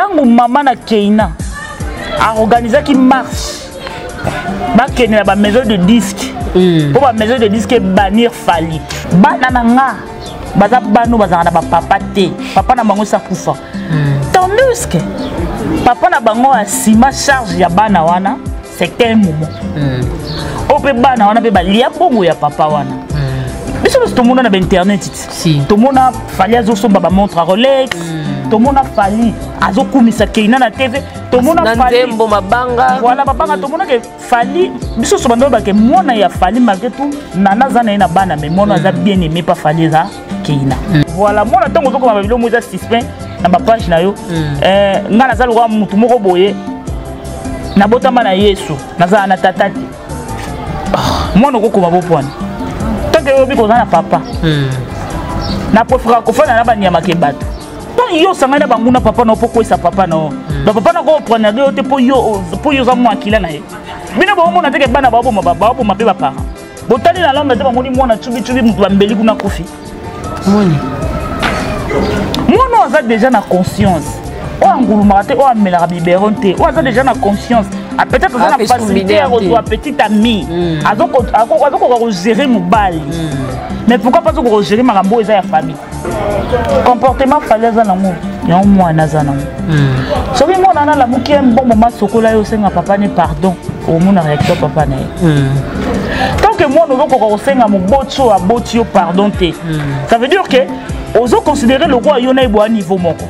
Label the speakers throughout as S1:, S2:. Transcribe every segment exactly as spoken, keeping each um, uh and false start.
S1: Tango maman na Keina a organisé qui marche. Ba Keina ba maison de disques. Pour ba maison de disques bannir Fali. Ba nananga baza banu baza na ba papa te. Papa na bango sa kufa. Tandis que papa na bango a sima charge ya bana wana, c'était un moment. O pe bana wana pe ba lia bongo ya papa wana. Biso tout le monde na internet.
S2: Si.
S1: Tout le monde a Fali azo somba ba montre à Rolex. Tout le monde a Fali azo kumisa Keina na T V. Tout le monde a Fali
S2: Nzembo mabanga.
S1: Voilà mabanga tout le monde a Fali biso so bando ba ke mona ya Fali malgré tout nana zana na bana mais mona za bien aimé pas Fali za Keina. Voilà mona tango zo ko ba bilo moza suspect na ba page na yo. Euh ngana za lwa mutu moko boye na botama na Yesu na za na tatati. Mona ko ko ba bopwana. Tant que yo bi ko za na papa. Na profera ko fa na ba nyama ke bato. Donc yo sangana banguna papa no poko sa papa no. Donc papa na ko prendre yo te po yo po yo za moi kila na ye. Bina ba mona te ke bana ba bo maba ba bo mabe ba para. Botani na lomba te ba moni mona tsubi tsubi mutu ba mbeli kuna kofi.
S2: Moni.
S1: Mona za déjà na conscience. O angulu marate o amela biberon te. O za déjà na conscience. A peut-être ça na facilité à rejoindre petite amie. Azo azo azo ko gérer mobali. Mais pourquoi pas ko gérer marambo eza ya famille. Comportement fallait za nango. Ya mwana za nango. So bi mona na la muki bon moment sokola yo senga papa ne pardon. Au monde réacteur papa ne. Tant que moi nous ko senga mo botso a botio pardon te. Ça veut dire que ozo considérer le roi yona ebo à niveau moko.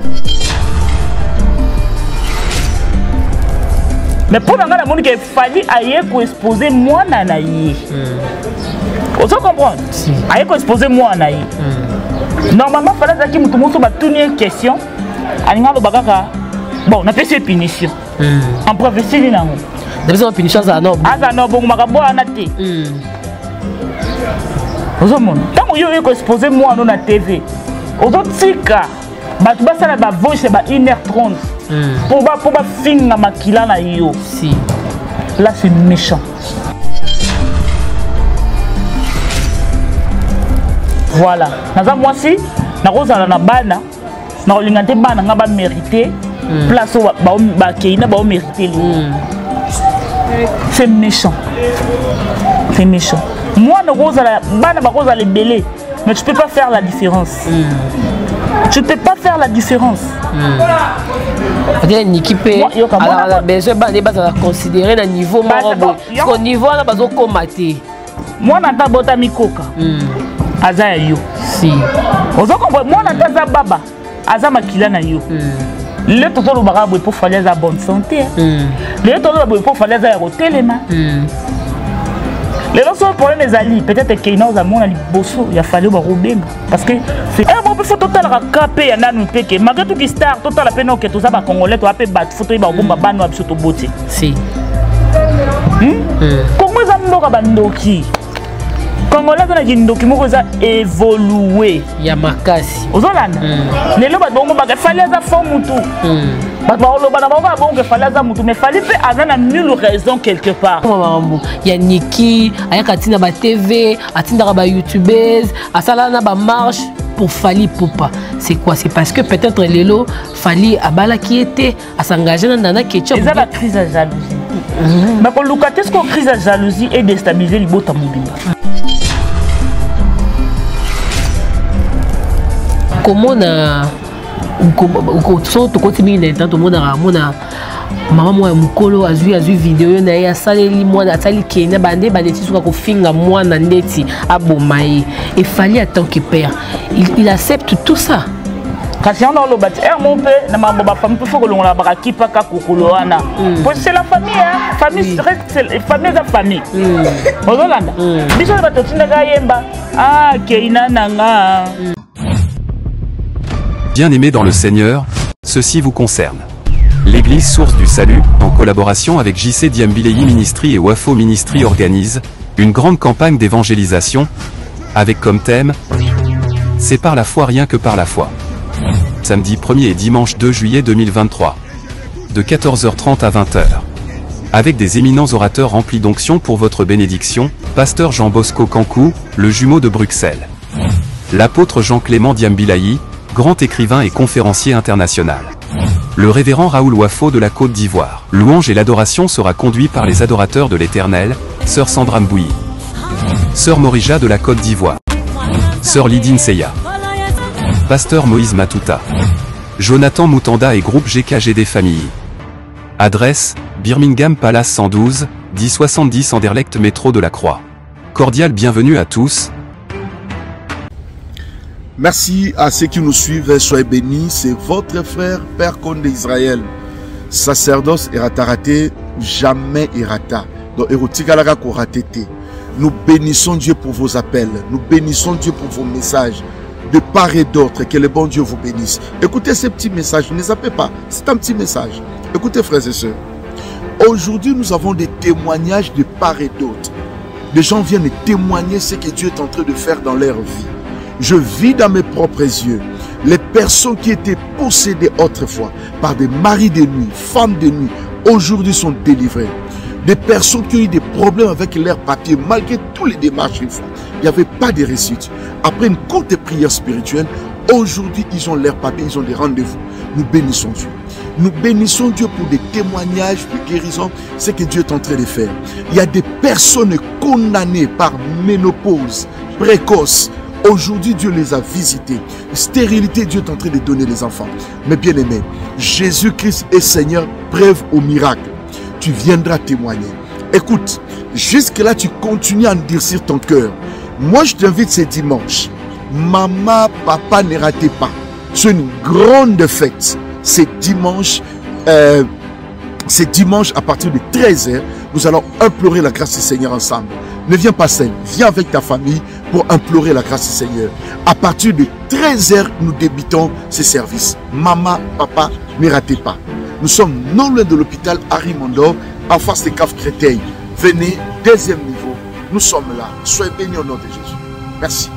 S1: Mais pour la monde qu'il fallait aller pour exposer moi nanaï. Vous comprenez? Aller pour exposer moi nanaï. Normalement, il fallait que tout le monde soit une question. Bon, on a fait cette punition. En professeur, il y a
S2: une punition à non.
S1: Ah, non, bon, on a été. Vous comprenez? Tant que vous avez exposé moi dans la T V, vous avez cas, vous avez la voix, c'est une heure trente. Pour ba pour ba finir makila na yo.
S2: Si.
S1: Là c'est méchant. Voilà. Naza moi si na kozala na bana na olingante bana nga ba mériter place ba ba Keina ba mériter lui. C'est méchant. C'est méchant. Moi na kozala bana ba kozala belé, mais tu peux pas faire la différence. Tu ne peux pas faire la différence.
S2: Une équipe a besoin de considérer le niveau. Au niveau, on a besoin de combattre.
S1: Moi, je suis bota mikoka. Aza yo.
S2: Si.
S1: Moi, je suis baba. Aza makila na yo. Le toto lo barabu pour faire la bonne santé. Le toto lo pour faire la rotelema. Les autres problèmes des alliés, peut-être qu'il y a un monde bosso, il a fallu Rubenga. Parce que c'est un bon peu total à caper, il y a un peu malgré tout qui star, total la peine que tout ça va congolais, tu as pu battre, photo, il va au bomba, bano, absolument beauté. Si. Comment ça me doit bandoki? Congolais, on a dit que nous avons évolué.
S2: Yamakasi.
S1: Aux Hollandais. Les lobes, il fallait avoir forme tout. Mais il fallait avoir nulle raison quelque part.
S2: Il y a Niki, il y a Katina ba T V, Atinda ba YouTubeuse, Asalana ba marche pour Fali Poupa. C'est quoi? C'est parce que peut-être Lelo Fali Abala qui était à s'engager dans Nana Ketchup.
S1: C'est la crise de jalousie. Mais pour Lucas, est-ce qu'on crise de jalousie et déstabiliser les bottes à Mobimba?
S2: Comment on a tu continues l'internet, tout le monde a mona maman moi mukolo a vu a vu vidéo na ya saleli moi na sali Kenya bande bande ti suka ko finga moi na ndeti abomaye et fallait attendre que père il, il accepte tout ça
S1: quand on a le bâti er mon père na ma baba famille faut que l'on la baraki pas ka kokolo wana c'est la famille hein famille c'est famille za famille Holanda biso ba to tinda ga yemba ah Keina nanga.
S3: Bien-aimés dans le Seigneur, ceci vous concerne. L'Église Source du Salut, en collaboration avec J C Diambilei Ministry et Wafo Ministry organise une grande campagne d'évangélisation, avec comme thème « C'est par la foi rien que par la foi ». Samedi premier et dimanche deux juillet deux mille vingt-trois, de quatorze heures trente à vingt heures. Avec des éminents orateurs remplis d'onction pour votre bénédiction, Pasteur Jean Bosco Kankou, le jumeau de Bruxelles. L'apôtre Jean-Clément Diambilei, grand écrivain et conférencier international. le révérend Raoul Wafo de la Côte d'Ivoire. Louange et l'adoration sera conduit par les adorateurs de l'Éternel, Sœur Sandra Mbouyi, Sœur Morija de la Côte d'Ivoire, Sœur Lydine Seya, Pasteur Moïse Matuta, Jonathan Moutanda et groupe G K G D Famille. Adresse, Birmingham Palace cent douze, dix soixante-dix Anderlecht métro de la Croix. Cordial bienvenue à tous.
S4: Merci à ceux qui nous suivent, soyez bénis, c'est votre frère Père Condé Israël. Sacerdoce Eratarate, jamais Erata. Donc Erotikalaka Koratete. Nous bénissons Dieu pour vos appels, nous bénissons Dieu pour vos messages, de part et d'autre, que le bon Dieu vous bénisse. Écoutez ces petits messages, ne zappez pas, c'est un petit message. Écoutez frères et sœurs, aujourd'hui nous avons des témoignages de part et d'autre. Les gens viennent témoigner ce que Dieu est en train de faire dans leur vie. Je vis dans mes propres yeux les personnes qui étaient possédées autrefois par des maris de nuit, femmes de nuit, aujourd'hui sont délivrées. Des personnes qui ont eu des problèmes avec leurs papiers, malgré tous les démarches qu'ils font. Il n'y avait pas de réussite. Après une courte prière spirituelle, aujourd'hui ils ont leurs papiers, ils ont des rendez-vous. Nous bénissons Dieu. Nous bénissons Dieu pour des témoignages de guérison, ce que Dieu est en train de faire. Il y a des personnes condamnées par ménopause précoce. Aujourd'hui, Dieu les a visités. Stérilité, Dieu est en train de donner les enfants. Mais bien aimé, Jésus-Christ est Seigneur, preuve au miracle. Tu viendras témoigner. Écoute, jusque-là, tu continues à endurcir ton cœur. Moi, je t'invite ce dimanche. Maman, papa, ne ratez pas. C'est une grande fête. C'est dimanche, euh, c'est dimanche à partir de treize heures. Nous allons implorer la grâce du Seigneur ensemble. Ne viens pas seul, viens avec ta famille pour implorer la grâce du Seigneur. À partir de treize heures, nous débutons ces services. Maman, papa, ne ratez pas. Nous sommes non loin de l'hôpital Harry Mondor, en face des caves Créteil. Venez, deuxième niveau. Nous sommes là. Soyez bénis au nom de Jésus. Merci.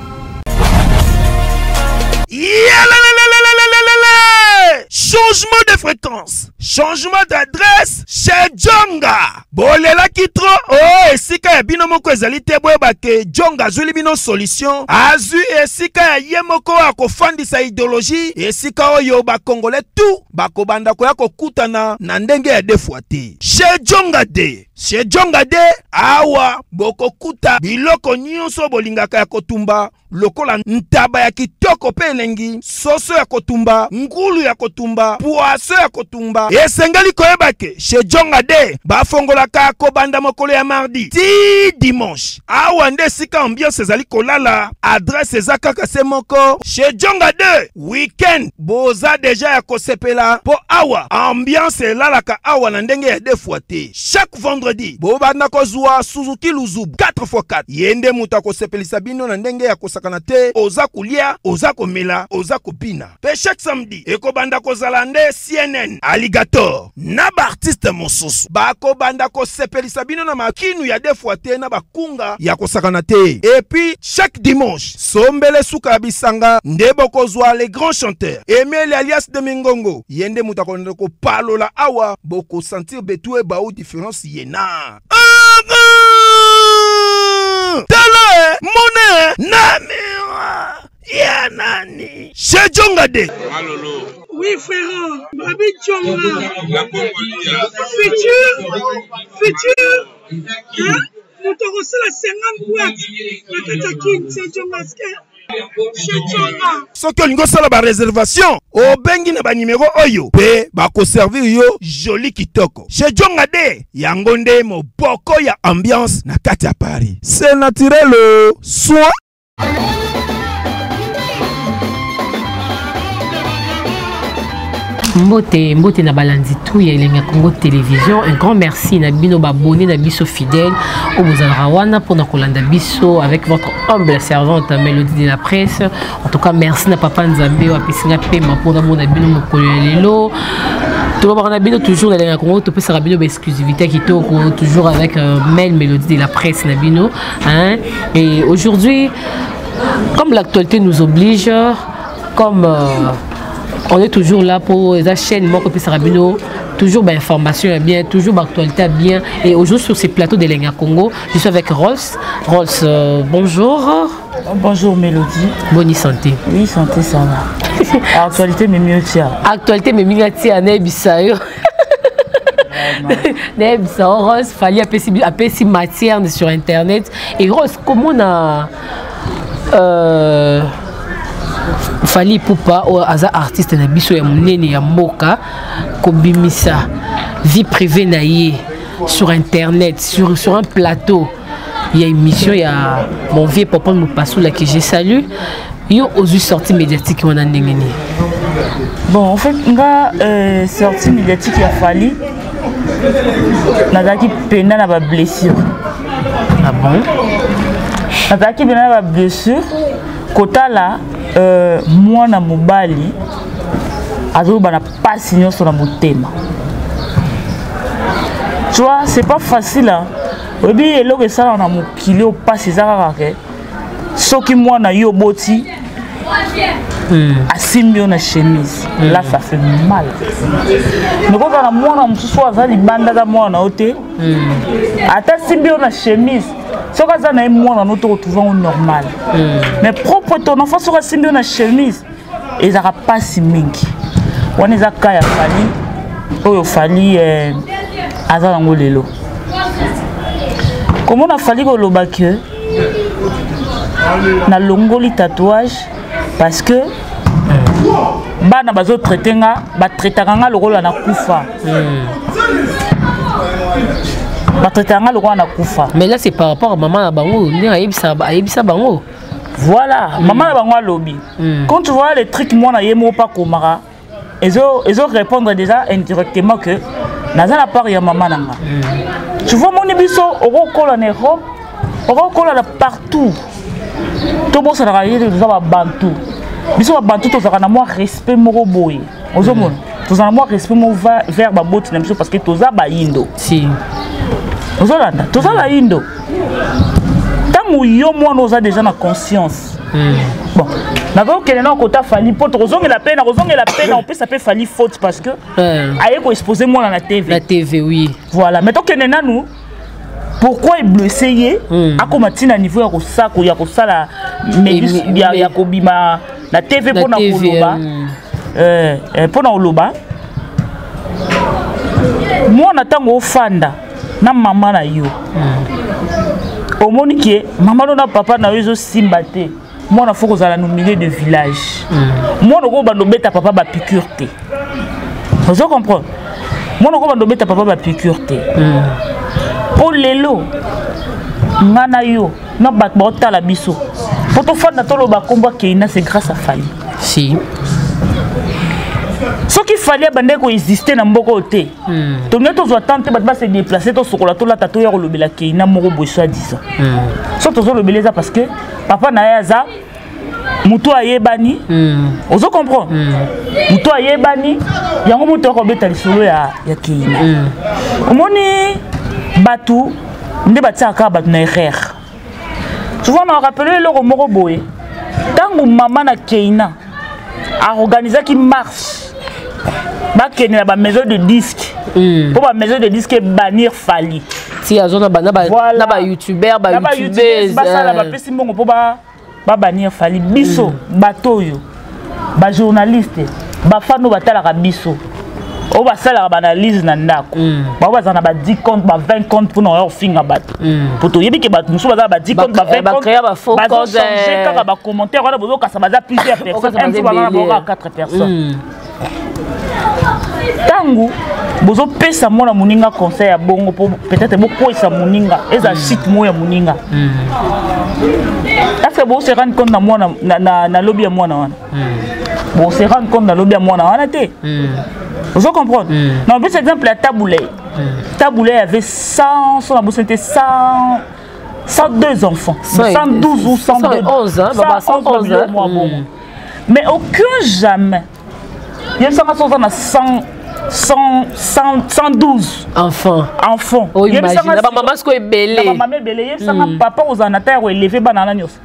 S5: Changement de fréquence, changement d'adresse chez Djonga. Bolela kitro, oh, esika ya bino moko ezali te boyeba ke Djonga azuli bino solution. Azu esika ya ye moko akofandisa idéologie, esika oyo ba Congolais tout bakobanda koya kokutana na ndenge ya defuate. Chez Djonga de, chez Djonga de awa bokokuta biloko nyonso bolingaka ya kotumba. Lokola ntaba ya kitoko pe elengi, soso ya kotumba, ngulu ya kotumba, poaso ya kotumba. Esengeli koyebake, chez Djonga de, bafongolaka kobanda mokolo ya mardi ti dimanche. Awa nde sika ambiance ezali kolala, adresse eza kaka se moko. Chez Djonga de, weekend, boza deja ya kosepela, po awa, ambiance elalaka awa na ndenge ya defuate. Chaque vendredi, bobanda kozwa Suzuki Luzubu quatre fois quatre. Yende muta kosepelisa bino na ndenge ya kosaka kanate, oza kulia, oza komela, oza kopina. Pe chaque samedi, eko banda ko zalande C N N, Alligator, na ba artiste mosusu. Ba ko banda ko sepelisa bino na makinu ya defuate na bakunga ya kosakanate. Et puis chaque dimanche, sombele suka bisanga, ndebo kozwa les grands chanteurs. Emile alias de Mingongo, yende mutako ndeko palola awa, boko sentir betue ba ou différence yena. Tala mone namira ya nani chez Djonga de.
S6: Malolo. Oui frère, Babi Djonga. La Congolia. Futur, futur. Hein? Nous t'avons reçu la cinquante boîtes. La Katakine, c'est Djonga.
S5: Soki olingo sala ba réservation o bengi na ba numéro oyo pe ba ko servir yo joli kitoko chez Djonga de yango nde moboko ya ambiance na kati ya Paris. C'est naturel soit
S2: Mbote, mbote na balandi tout ya Elenga Congo Télévision. Un grand merci na bino babonné na biso fidèle au bozalaka wana pour na kolanda biso avec votre humble servante Mélodie de la presse. En tout cas, merci na papa Nzambe wa pisinga pema pour na mona bino mokolo lelo. Tout le bino toujours na Elenga Congo to pesa bino ba exclusivité qui toujours avec euh, Mel Mélodie de la presse na bino, hein. Et aujourd'hui, comme l'actualité nous oblige, comme euh, on est toujours là pour les chaînes, moi, toujours d'informations bien, toujours d'actualité bien. Et aujourd'hui, sur ces plateaux de Elenga Congo, je suis avec Rolls. Rolls, euh, bonjour.
S1: Bonjour Mélodie.
S2: Bonne santé.
S1: Oui, santé, ça va. Actualité, mais mieux, tiens.
S2: Actualité, mais mieux, tiens, Nebisayo. Nebisayo, Rose, fallait appeler si matière sur Internet. Et Rose, comment on a. Euh. Fallait pour pas, aux artistes, na biso ya munene ya mboka, kobimisa, vie privée naïe, sur Internet, sur, sur un plateau. Il y a une émission, il y a mon vieux papa Moupasou là que j'ai salué. Il y a aussi sortie médiatique qui on a ndengeni.
S1: Bon, en fait, nga euh, sortie médiatique il a fallu. Nazaki pena na ba blessure.
S2: Ah bon?
S1: Nazaki pena na ba blessure. Kota là, euh, moi na mobali, azo bana pas signé sur la motema. Tu vois, c'est pas facile hein. Et puis, il y a ça dans mon kilo, pas ces arabes. Ce qui moi na yo boti, à simbio na chemise. Là, ça fait mal. Mais quand on a moi na moussou, ça dit banda da moi na oté. Ata simbio na chemise. Ce que ça na moi na notre retrouvant normal. Mais propre ton enfant sur simbio na chemise, ils n'aura pas si mingi. On est à kaya fali, oh fali, azan lelo. Comment on a fallu que l'on que na longoli tatouage parce que bana bazo traiter nga ba traiter nga le rôle na kufa ba traiter nga le rôle na kufa.
S2: Mais là c'est par rapport à maman na bango ni ayebisa ayebisa bango.
S1: Voilà, maman na bango lobby. Quand tu vois les trucs moi na yemo pas komara, ils ont ils ont répondre déjà indirectement que naza la part ya maman nanga. Tu vois mon ébisso au recolle en Europe, au recolle partout. Tout le monde s'est réalisé que nous avons bantu. Nous avons bantu, nous avons moins respect moro boy. Nous avons moins respect moro vers ma botte parce que nous avons indo.
S2: Si.
S1: Nous avons nous avons indo. Tant que nous nous avons déjà la conscience. Bon, d'abord que nous avons fallu pour nous avons la peine, nous avons la peine, on peut s'appeler fallu faute parce que aïe qu'on exposer moi dans la T V.
S2: La T V oui.
S1: Voilà, mais tant que nous pourquoi il blessé à comment à niveau ya ça ko ya ko sala ya ya ko bima la T V pour na koloba euh pour na koloba moi na tango fanda na maman na yo au monique maman na papa na yo simbate moi na faut que za no milieu de village moi na ko bando beta papa ba piqûre té vous comprenez moi na ko bando beta papa ba piqûre té pour lelo ngana yo na bat bota la biso pour to fanda to lo ba komba keina c'est grâce à Fali
S2: si
S1: ce qu'il fallait bande ko exister na mboko te to ne to zo tenter bat ba se déplacer to sokola to la tato ya lo bela keina moko boso a dix ans so to zo lo beleza parce que papa na ya za mutu ayebani ozo comprendre mutu ayebani yango mutu ko beta lisolo ya ya keina omoni Batou, ne batia ka bat na erreur. Tu vois, on a rappelé le romoro boy. Tant que maman na Keina a organisé qui marche, ba Keina ba maison de disques. Pour ba maison de disques bannir Fali.
S2: Si a zona ba na ba na ba youtubeur ba youtubeuse.
S1: Ba ça la ba pesi mbongo pour ba ba bannir Fali. Biso bateau yo. Ba journaliste, ba fano batala ka biso. On va faire l'analyse nandako. On va faire dix comptes, vingt comptes pour nous faire bat. Pour tout yebi que bat nous va faire dix comptes, vingt comptes. Ba changer quand ba commentaire, on va besoin que ça va plusieurs personnes, même si on va avoir quatre personnes. Tango, bozo pesa mona muninga conseil ya bongo pour peut-être beaucoup isa muninga, eza shit mo ya muninga. Est-ce que vous se rendre compte na mona na na lobby ya mona wana? Bon se rendre compte na lobby ya mona wana te. Vous comprenez? Non, par exemple, la taboulée. Taboulée avait cent, son abou c'était cent, cent deux enfants. cent douze ou cent onze
S2: ans. cent onze ans.
S1: Mais aucun jamais. Il y a cent, cent, cent douze
S2: enfants.
S1: Enfants.
S2: Oh, imagine. La maman est belle.
S1: La maman est belle. Il y a papa aux anatères élevé banana nyos.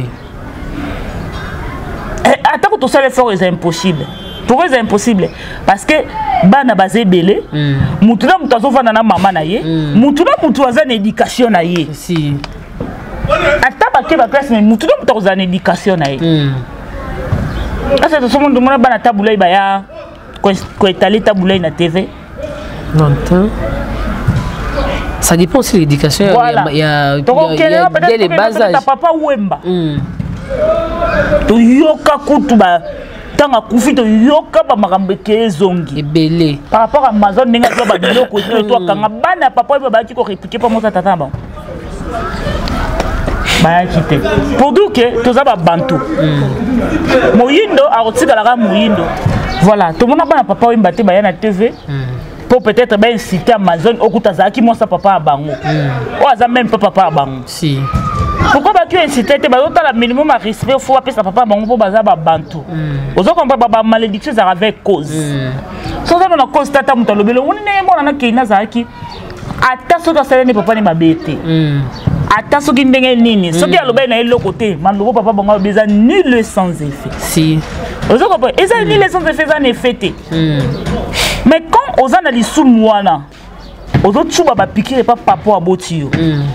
S1: Attends que tout ça l'effort est impossible. Pourquoi c'est impossible? Parce que bana basé belé, mutuna mutazo fana na maman na ye, mutuna mutuaza na éducation na ye.
S2: Si.
S1: ata bake ba classe mais mutu donc toza en éducation na ye asa to somo ndumona bana tabulai ba ya ko étaler tabulai na T V
S2: longtemps. Ça dépend aussi de l'éducation.
S1: Voilà.
S2: Il y a, il y a,
S1: donc
S2: il y a, il y a les bas âges.
S1: Ta papa Wemba to yoka kutu ba tanga kufi to yoka ba makambe ke zongi
S2: ebele
S1: par rapport à Amazon ninga to ba biloko to to kanga bana papa ba ki ko répliquer pas moi ça tata ba ba kité pour dire que to za ba bantu moyindo a rotika la moyindo voilà tout le monde bana papa Wemba te ba ya na T V pour peut-être ben citer Amazon okuta za ki moi ça papa bango o aza même pas papa bango
S2: si.
S1: Pourquoi tu as incité tu as le minimum à respect faut appeler sa papa bango pour baza ba bantu ozo comprendre ba malédiction ça avec cause so ça na cause tata muto lobelo on ne mona na kina za ki ata so ka sala ni papa ni mabete ata so ki ndenge nini so ki aloba na le côté man lobo papa bango beza ni le sans effet
S2: si
S1: ozo comprendre et ça ni le sans effet ça n'est fêté mais quand oza na lisu mwana ozo tsuba ba piquer pas papa abotio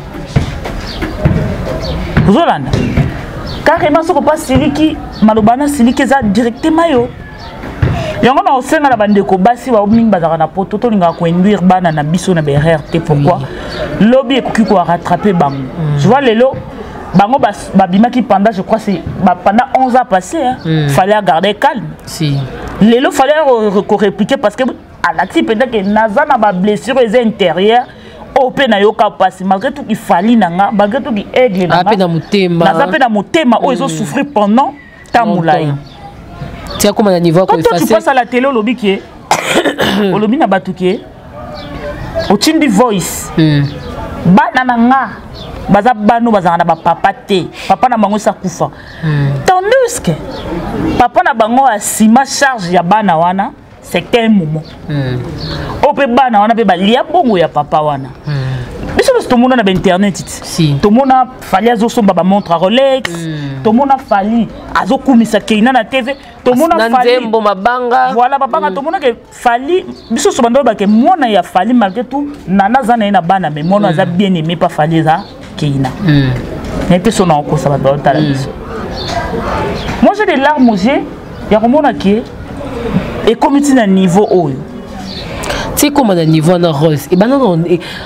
S1: Zolanda. Carrément, ce qu'on passe, Siliki, Malobana, Siliki, ça directement yo. Yango na osenga na bandeko basi wa oming bazaka na poto to linga ko induire bana na biso na B R T pourquoi lobby ekoki ko rattraper bango. Tu vois lelo bango babimaki pendant je crois c'est pendant onze ans passé hein. Mm. Fallait garder calme. Si. Lelo fallait répliquer parce que à la type peut-être que naza na ba blessure les intérieures ope na yoka passe malgré tout il fallait nanga malgré tout il aigle nanga
S2: ape na motema
S1: na ape na motema o ils ont souffert pendant tamulai
S2: tiens comment à niveau
S1: quand tu passes à la télé au lobby qui est au lobby na batuke au tindi voice bana nanga baza bano baza na ba papa te papa na bango sa kufa tandis que papa na bango asima charge ya bana wana c'est un moment ope bana wana pe balia bongo ya papa wana biso tout le monde na internet si tout le monde a fallu azo somba ba montre à Rolex tout le monde a fallu azo kumisa keina na T V tout le monde a fallu
S2: nzembo mabanga
S1: voilà babanga tout le monde que fallu biso so bando ba ke mona ya fallu malgré tout nana zana na bana mais mona za bien aimé pas fallu za keina mais pe son encore ça va dans ta biso moi j'ai des larmes aux yeux ya komona ki et comme tu as niveau haut
S2: tu sais comment on a niveau na rose et ben non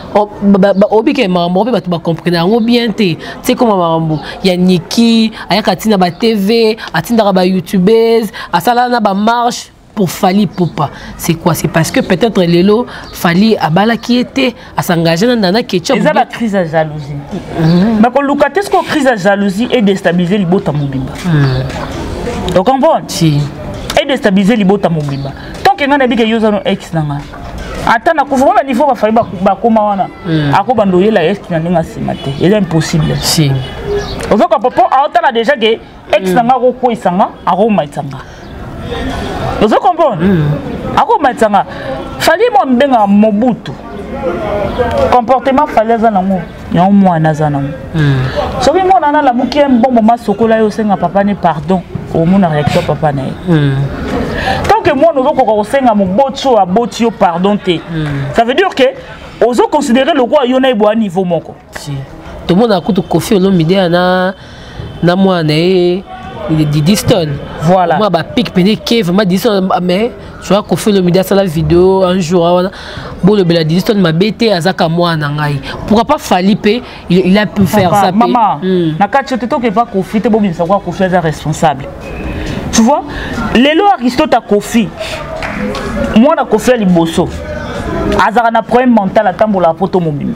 S2: obi ke mambo ba tu ba comprendre ngo bien te tu sais comment mambo ya Niki aya katina ba T V atinda ba youtubeuse asala na ba marche pour Fally Ipupa c'est quoi c'est parce que peut-être lelo Fally abala qui était à s'engager dans nana ketchup
S1: ils ont la crise de jalousie mais quand Lucas ce qu'on crise de jalousie et déstabiliser libota mobimba tu comprends
S2: si
S1: et déstabiliser libota mobimba tant que ngana bika yoza no ex nanga ata na kuvuma niveau ba fali ba koma wana ako bandoyela ex na ninga simate il est impossible
S2: si
S1: ozoka popo ata na déjà que ex nanga ko ko isanga ako maitsanga ozo comprendre ako maitsanga fali mo mbenga mobutu comportement fali za nango ya mwana za nango soki mona na la muki bon moment sokola yo senga papa ni pardon au monde réaction papa na tant que moi nous avons senga mo botso a botio pardon te ça veut dire que ozo considérer le roi yona ibo niveau moko
S2: si tout le monde a coûté Koffi Olomide na na moi na il dit Diston
S1: voilà
S2: moi ba pic pené que vraiment Diston mais tu vois Koffi Olomide ça la vidéo un jour bon le bela Diston m'a bêté azaka moi na ngai pourquoi pas Fally pe il a pu faire ça
S1: maman na katcho te to que pas Koffi te bobi ça quoi Koffi est responsable tu vois lelo Aristote a Koffi moi na Koffi liboso azaka na problème mental à tambola poto mobile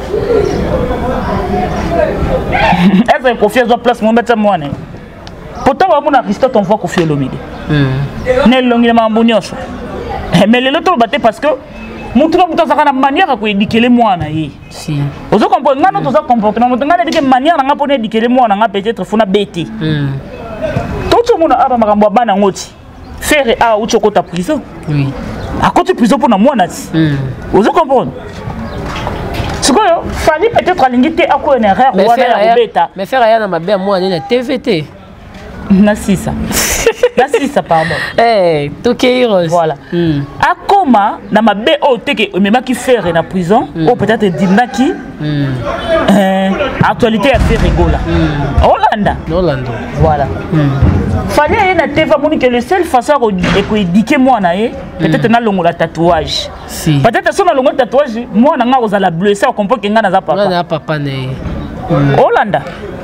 S1: est-ce que Koffi a place mon bête moi né pourtant on a Aristote on voit Koffi Olomide ne longi ma mbonyoso mais lelo to baté parce que mutu mutu azaka na manière ko éduquer moi na yi
S2: si
S1: ozo comprendre ngana to za comportement mutu ngana dike manière nga pona éduquer moi na nga peut-être funa bêté tout le monde a makambo bana ngoti faire a ucho kota prison
S2: oui
S1: à côté prison pour na moi na ti ozo comprendre ce que Fally peut-être alingité a ko une erreur ou na beta
S2: mais faire rien na mabe moi na T V T
S1: na sisa na sisa pardon
S2: eh tokeiro
S1: voilà a koma na mabe o teke même qui faire na prison ou peut-être dimna qui actualité a fait rigola Hollanda
S2: Hollanda
S1: voilà fallait na T V moni que le seul façon de éduquer moi na peut-être na longo la tatouage
S2: si
S1: peut-être son longo tatouage moi na nga ozala blessé on comprend que nga na za papa
S2: na papa ne
S1: Hollanda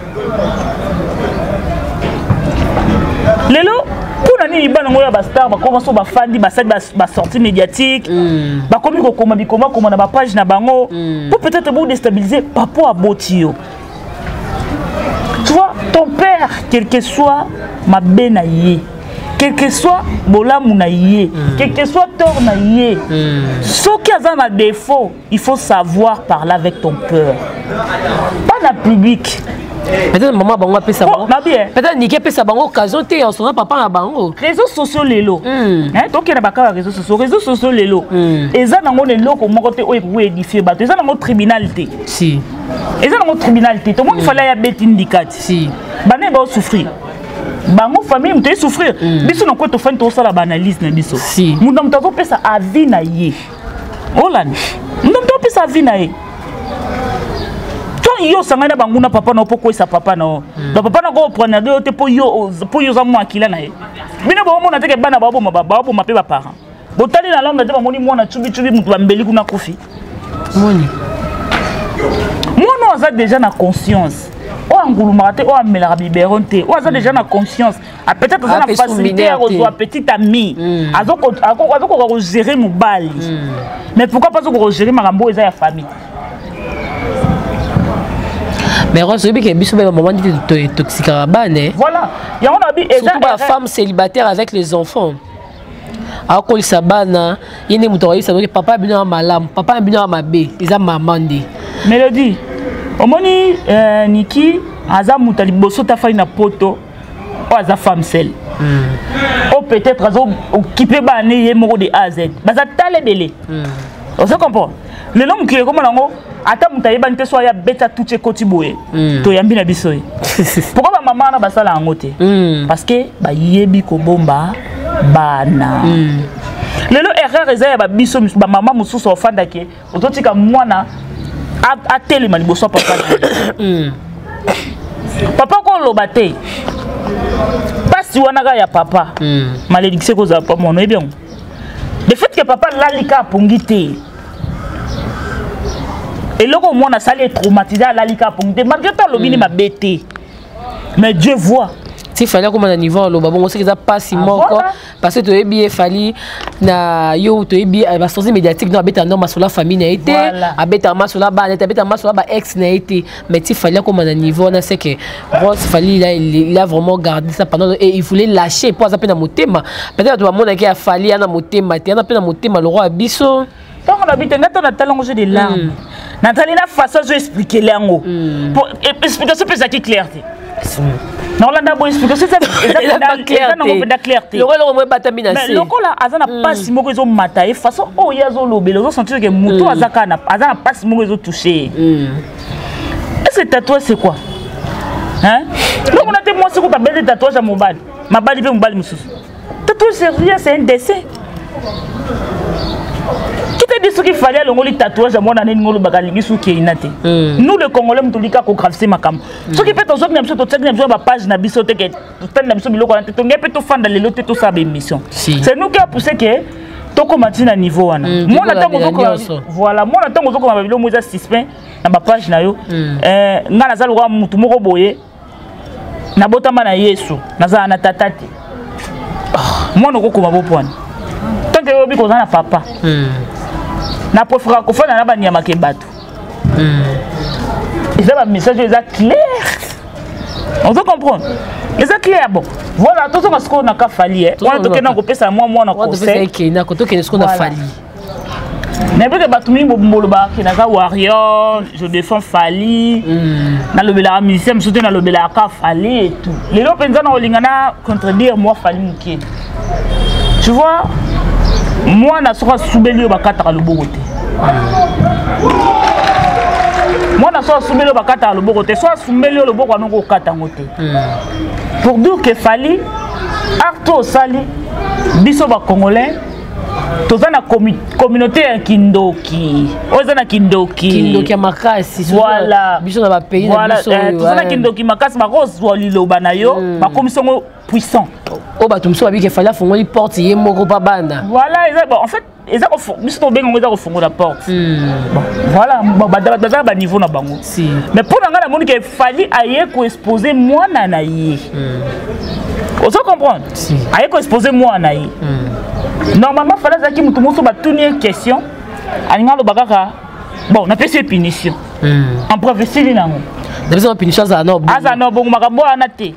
S1: lelo pour nani bana ngoya ba star ba commencer ba fandi ba ba sortie médiatique ba komi ko koma bikoma koma na ba page na bango pour peut-être vous déstabiliser papa abotio. Tu vois ton père quel que soit ma benaye quel que soit bolamu na yé quel que soit tort na yé ce qui a un défaut il faut savoir parler avec ton père pas dans le public.
S2: Peut-être maman bango appelle ça bango. Peut-être Niké appelle ça bango occasion té en son papa na bango.
S1: Réseaux sociaux lelo. Hein donc il y a pas réseaux sociaux, réseaux sociaux lelo. Et ça nango les loko moko té oyo pour édifier bato. Et ça nango tribunalité. Si. Et ça nango tribunalité. Tout le monde fallait y a bête indicat. Si. Bané ba souffrir. Bango famille mté souffrir. Biso nango to fan to ça la banalise na biso. Si. Munda mtazo pesa avi na ye. Hollande. Munda mtazo pesa avi na ye. Yo sangana banguna papa na poko sa papa na ba papa na go prendre de te po yo po yo za mo akila na ye bino ba mo na te ke bana ba bo ma ba bo ma pe ba parents botali na lamba te ba moni mo na chubi chubi mutu ba mbeli kuna kofi moni moi non ça déjà na conscience o anguluma te o amela biberon te o ça déjà na conscience a peut-être ça na facilité à reçoit petite amie azoko azoko ko gérer mo bali mais pourquoi pas ko gérer marambo eza ya famille.
S2: Mais on se dit que biso ba maman dit toxique rabane.
S1: Voilà. Il y a on a dit
S2: surtout la femme célibataire avec les enfants. A ko sabana, yene mutoyi ça que papa bino malam, papa bino mabe, isa maman ndi.
S1: Mélodie. Omoni euh Niki aza mutali boso ta fa na poto. O aza femme seule. O peut-être azo occupé ba né yemo de A à Z. Baza tale belé. On se comprend. Le nom qui est comme nango ata mutayeba nte so ya beta touche koti boye to yambi na biso yi pourquoi ba maman na basala ngote parce que ba yebi ko bomba bana lelo erreur eza ba biso ba maman mususu ofanda ke ototika mwana a telema liboso papa papa ko lobate pasi wana ga ya papa malédiction ko za pas mon bien le fait que papa lalika pongité. Et là, on a salé traumatisé à la lika pour me malgré tout le mini m'a bêté. Mais Dieu voit.
S2: Il fallait comme un niveau le babon on sait que ça pas si mort parce que tu es bien fallu na yo tu es bien la sortie médiatique dans bêta non sur la famille n'a été à bêta ma sur la bas n'a bêta ma sur la bas ex n'a été mais il fallait comme un niveau on sait que Ross fallait là il a vraiment gardé ça pendant et il voulait lâcher pour ça peine à motema peut-être tout le monde qui a fallu à motema tu as peine à motema le roi abisso.
S1: Quand on habite, on a talent de larmes. Nathalie n'a façon de expliquer l'ango. Pour expliquer ce que c'est clarté. Non, là d'abord expliquer c'est ça. La clarté. Le rôle au moins batamina. Mais le rôle là, azana pas si mauvais au matin. Et façon oh yazo lobe, les autres sentir que muto azaka na azana pas si mauvais au toucher. Est-ce que tatouage c'est quoi? Hein? Donc on a été moi c'est qu'on a belle tatouage à mon bal. Ma balle veut mon bal monsieur. Tatouage c'est rien, c'est un dessin. Qui t'a dit ce qu'il fallait le tatouage à mon année nous le Congolais nous dit qu'on grave ma cam. Ce qui fait aux autres n'aiment pas n'aiment pas page na biso te que tout n'aime pas bilo quand tu n'es pas tout fan de l'élo tout ça émission. C'est nous qui a poussé que tout commence à niveau wana. Moi attends voilà moi attends aux autres bilo moi suspect na ba page na yo euh ngana za lwa mutu moko boye na botama na Yesu na za na tatati. Moi no ko mabo point. Tant que obi ko na papa. Na profera ko fa na ba nyama ke bato. Et ça, le message est clair. On se comprend. C'est clair. Bon, voilà, tout ce qu'on a qu'à fallu. On a tout ce qu'on a fait, moi, moi, on a conseil. On a tout ce qu'on a fallu. Mais parce que Batoumi Mboloba, qui n'a pas warrior, je défends Fali, dans le bela musicien, je soutiens dans le bela Fali et tout. Les gens pensent dans le lingana contredire moi Fali Mouké. Tu vois, moi, je suis soubeli au bakata le Bogoté. Moi, je suis soubeli au bakata le Bogoté. Soit soubeli au Bogoté, non au Katangoté. Pour dire que Fali, Arto Sali, Bisoba Congolais, toza na communauté ya kindoki oza na kindoki
S2: kindoki ya makasi
S1: voilà
S2: biso na ba pays na biso
S1: toza na kindoki makasi bakozwa liloba na yo bakomisongo puissant
S2: o bato mosusu babiki efali afungoli porte ye moko pa banda
S1: voilà eza bon en fait eza biso tobengango eza kofungola porte bon voilà baza ba niveau na bango mais mpo na ngai namoni ke efali aye koexpose mwana na ye ozo comprendre aye koexpose mwana na ye normalement fallait azalaki motu mosusu batuni ye question alingi aloba kaka bon napesi ye punition en preuve esili nango
S2: napesi punition azala na obongo
S1: azala na obongo makambo wana te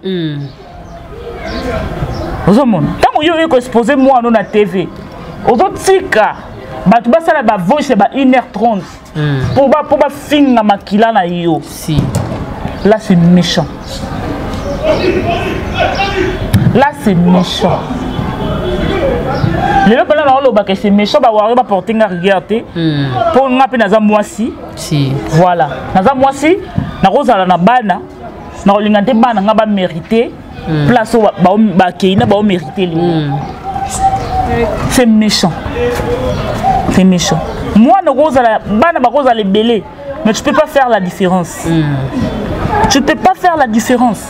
S1: ozomona ntango yo oye koexpose mwana na tv ozotika bato basala bavoice ba une heure trente mpo bafinga makila na yo là c'est méchant là c'est méchant lelo mpena na olobaka c'est méchant bawari baporte nga rigueur te mpo nga mpe naza mwasi voilà naza mwasi nakozala na bana nakolinga te bana nga bamérite place oyo bakei na baomérite lingo c'est méchant c'est méchant mwana okozala bana bakozala ebele mais tu peux pas faire la différence tu peux pas faire la différence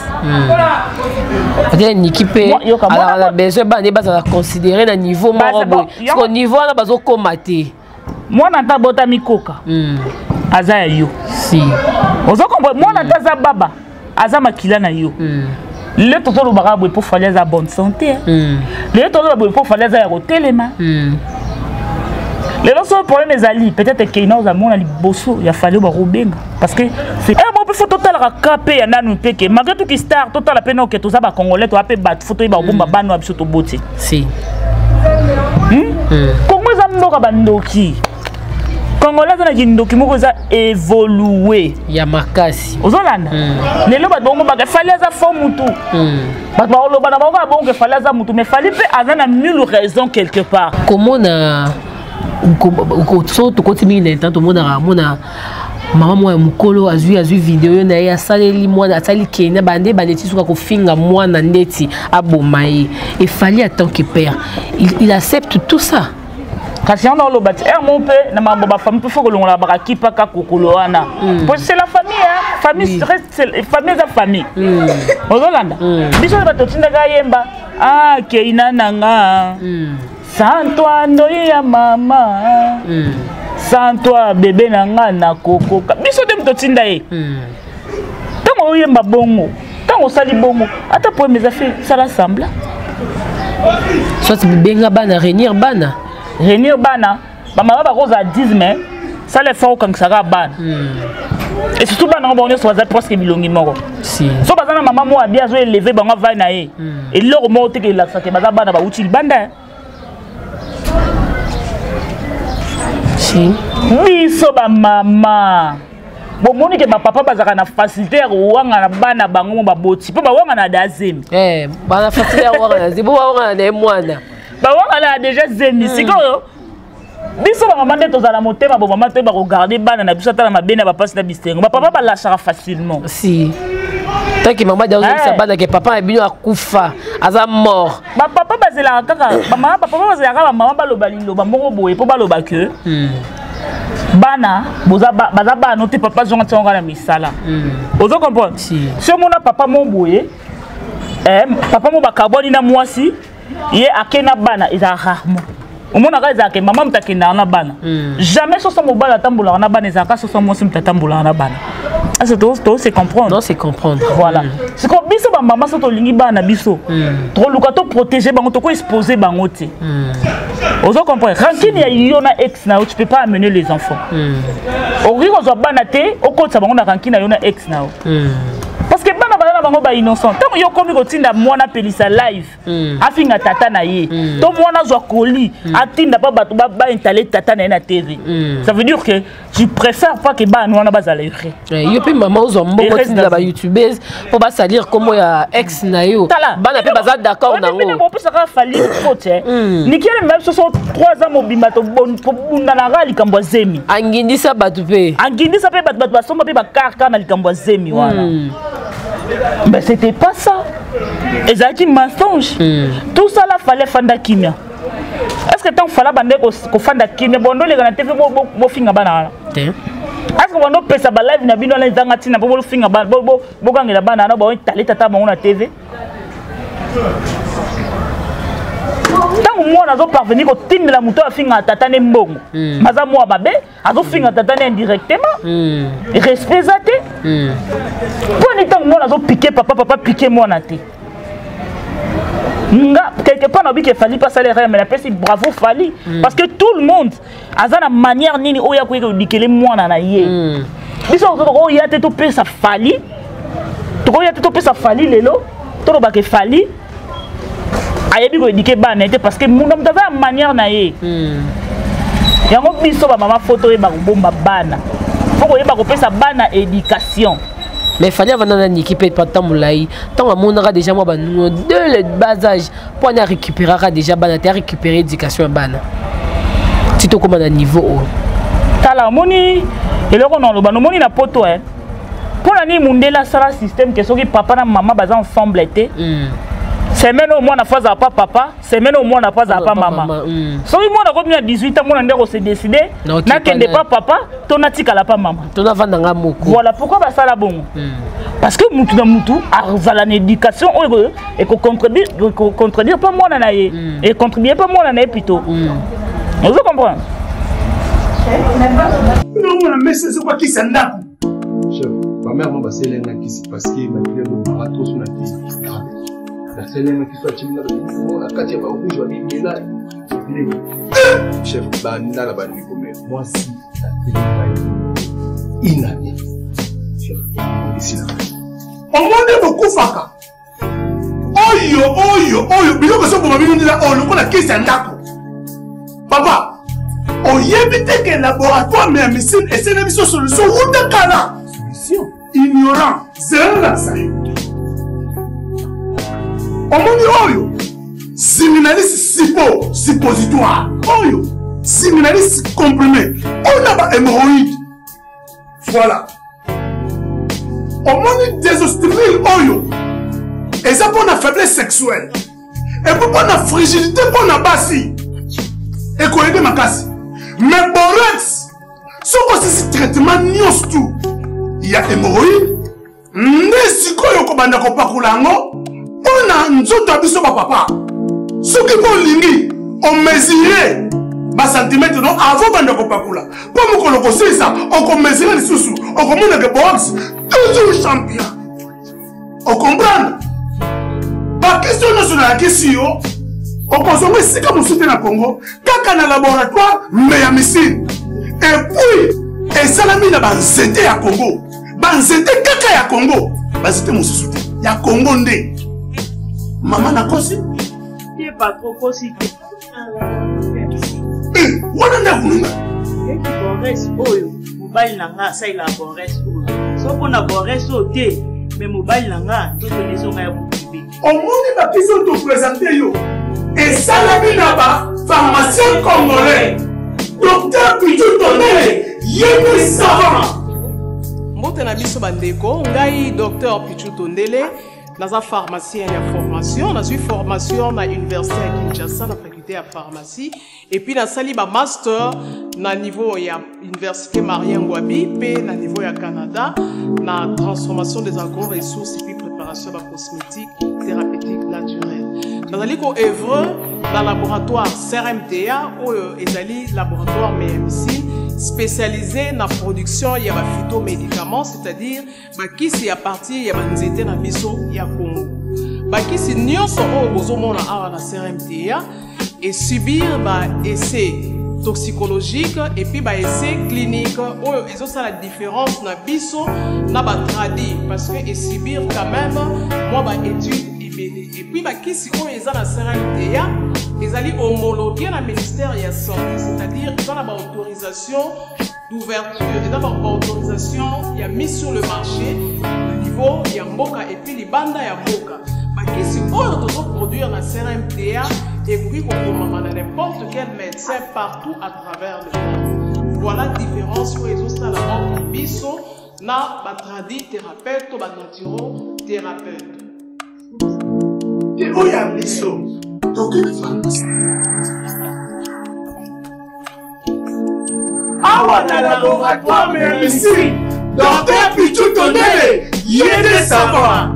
S2: niki mpe alors na besoin bana bazala considérer na niveau moko boye parce que niveau wana bazokoma te
S1: mwana ata botami koka aza ya yo ozokomprendre mwana ata aza baba aza makila na yo lelo tozolobaka boye mpo fali aza bonne santé lelo tozoloba boye mpo fali aza ya kotelema lelo so problème ezali peut-être keina ozamona liboso ya fali oyo bakobenga parce que mo mpe fo totalaka ka mpe ya nanu mpe ke malgré tout ki star totala mpe noke toza bacongolais toya mpe bato fo toyeba kobomba bano ya biso toboti kongo eza mboka bandoki congolais aza na kindoki moko eza évolue
S2: ya makasi
S1: ozolanda lelo bato bango baka fali aza fo mutu bato bakoloba na bango ya bongo efali aza mutu mais fali mpe aza na mille raison quelque part
S2: komona so tokoti mingi na etan tomonaka mona mama moko ya mokolo azwi azwi video na ye asaleli mwana asali kenya bande bandeti suka kofinga mwana ndeti aboma ye efali en tant que père il, il accepte tout ça
S1: kasi on a le bâti er mon père na mabo ba famille faut que l'on la baraki pa ka kokolo wana c'est la famille hein famille reste famille za famille ozolanda biso ba totinda ga yemba ah keina nanga santo andoyi ya mama santo bébé nanga na koko biso dem totinda ye tango yemba bongo tango sali bongo ata po mes affaires ça rassemble
S2: soit benga bana réunir bana
S1: réunir bana bamama bakoza dix mai ça les faut quand ça va bana et surtout bana on est soit presque bilongi moko
S2: si
S1: so bazana mama mo abia zo élever bango va na ye et leur mo te que la ça que baza bana ba utile banda
S2: si
S1: biso ba mama bon moni ke ba papa bazaka na facilité wanga na bana bango ba boti po ba wanga na dazemi
S2: eh bana facilité wanga na zibo wanga na mwana
S1: ba wanga na déjà zemi sikoyo biso ba mama ndeto za na motema bo mama te ba regarder bana na biso tala mabena ba passe na bistengo ba papa ba lâchera facilement
S2: si tant que maman dazo sa bana ke papa e bino akufa aza mort
S1: ba papa bazela kaka ba mama ba papa bazela kaka ba mama ba loba liloba moko boye po ba loba que bana boza baza bana te papa zonga tsonga na misala ozo comprendre si si mona papa mon boye eh papa mo ba carbone na mwasi ye akena bana eza rarement omona ka eza ke mama mtakenda na bana jamais soso mobala tambola na bana eza ka soso mwasi mtatambola na bana ah c'est tout tout c'est comprendre
S2: non c'est comprendre
S1: voilà c'est comme biso ba mama soto lingi bana biso trop luka to protéger bango to ko exposer bango te ozo comprendre rancune ya yo na ex na tu peux pas amener les enfants au rigo zo bana te okotsa bango na rancune ya yo na ex na parce que bana bana bango ba innocent tant yo komi kotinda mwana pelisa live afinga tata na ye to mwana zo koli atinda pa bato ba ba installer tata na na T V ça veut dire que tu préfères pas que bana wana bazala yure
S2: yo pe maman ozo mbongo tinda ba youtubeuse pour ba salir comme ya ex na yo bana pe baza d'accord na ngo
S1: on peut ça fali côté nikele même ce sont trois ans mobimba to bon pour bunda na gali kambo zemi
S2: angindisa bato pe
S1: angindisa pe bato bato basomba pe ba karka na likambo zemi wana. Mais c'était pas ça. Et ça qui mensonge. Mm. Tout ça là fallait fanda kimia. est-ce que tant fala bande ko fanda kine bondo le na T V bo bo finga bana
S2: te
S1: est-ce que bondo pesa ba live na bino la nzanga tina bo bo finga ba bo bo bo gangela bana na bo talita ta bango na T V tant moi nazo parvenir ko tindela muto afinga tata ne mbongo maza moi babe azo finga tata ne indirectement respect zate pour ni tant moi nazo piquer papa papa piquer moi na te nga quelque part na bike fali pas salaire mais la pesi bravo fali parce que tout le monde azana manière nini oya ko dikele moi na ye biso ko ya te to pesa fali to ko ya te to pesa fali lelo to ba ke fali ayebi ko dike bana été parce que mon homme avait manière na ye yango biso ba mama photo e ba bomba bana faut yeba ko pesa bana éducation
S2: mais fallait avant na niki peut pas tant moulai tant amonaka déjà moi ba de le bas âge pour na récupérer déjà bana te récupérer éducation bana tito comme na niveau
S1: tala moni eloko non lo ba no moni na poto hein pour na ni mundela sala système que soki papa na maman baza ensemble été semaine au moins na phase à pas papa semaine au moins na phase à pas maman so moi na combien dix-huit ans moi ndeko se décider na kende pas papa to na tika la pas maman
S2: to na vanda moko
S1: voilà pourquoi ba sala bon parce que mutu na mutu azala na éducation et ko contribuer contribuer pas moi na ye et contribuer pas moi na ye plutôt vous comprenez
S5: non moi mais c'est quoi qui s'endap
S7: chef ma mère m'a passé l'un qui s'est parce que ma fille nous barato sur la tête la scène qui soit timide la katia ba rouge wa bimela chef banda la bandi comme moi si la télé inane chef ici là
S5: on monde beaucoup faka oyo oyo oyo biloko so pour mabino ndila o lokola kisa ndako papa oyebite que laboratoire mais médecine et c'est une solution ou de kala solution ignorant zéro la ça omoni oyo séminaliste sipo suppositoire oyo séminaliste comprimé on a ba hémorroïde voilà omoni désostril oyo et ça pour la faiblesse sexuelle et pour la fragilité pour la basi et qu'on aide ma casse mais borex ce que c'est traitement nyos tout il y a hémorroïde n'est ko ko banda ko pakulango on a nzoto abiso ba papa ce qui ko lingi on mesurer ba centimètre non avant banda ko pakula pour mo ko loko ça on ko mesurer les sous on ko mona que box toujours champion on comprend ba question nationale question on consomme si comme soutien na Congo kaka na laboratoire mais ya missile et puis et salami na ba nzete ya Congo ba nzete kaka ya Congo ba nzete mo soutien ya Congo ndé maman na kosi
S6: il pas trop kosi
S5: eh wana na kununga
S6: et qui borès oyo mobile nanga ça il a borès oyo so pona borès oté mais mobile nanga to connaissons ya boubi
S5: on moni ba question to présenter yo et salami na ba pharmacien congolais docteur Pichu Tondele yémi savant
S8: mbote na biso bandeko ngai docteur Pichu Tondele naza pharmacien ya formation nazwi formation na université ya Kinshasa na faculté ya pharmacie et puis nasali ba master na niveau ya université Marien Ngouabi pe na niveau ya Canada na transformation des agro-ressources et puis préparation de cosmétiques thérapeutiques naturelles. Nazali ko œuvre dans laboratoire C R M T A ou ezali laboratoire M M C spécialisé dans la production ya ba phytomédicaments, c'est-à-dire ba kisi ya partie ya ba nzete na biso ya Congo. Ba kisi nyonso o bozomona awa na C R M T A et subir ba essai toxicologique et puis ba essai clinique oyo ezo ça la différence na biso na ba tradi parce que et subir quand même moi ba étude ibele et puis ba kisi oyo eza na C R M T A ezali homologué na ministère ya santé, c'est-à-dire ils ont la autorisation d'ouverture et d'abord autorisation il y a mis sur le marché au niveau ya mboka et puis libanda ya mboka ba kisi oyo tozo produire na C R M T A et puis qu'on peut n'importe quel médecin partout à travers le monde. Voilà la différence où ils ont ça la mort biso na batradi thérapeute ou batantiro thérapeute.
S5: Et où y a biso donc awa na laboratoire ya Misiri Docteur Pichu Tondele yede savoir.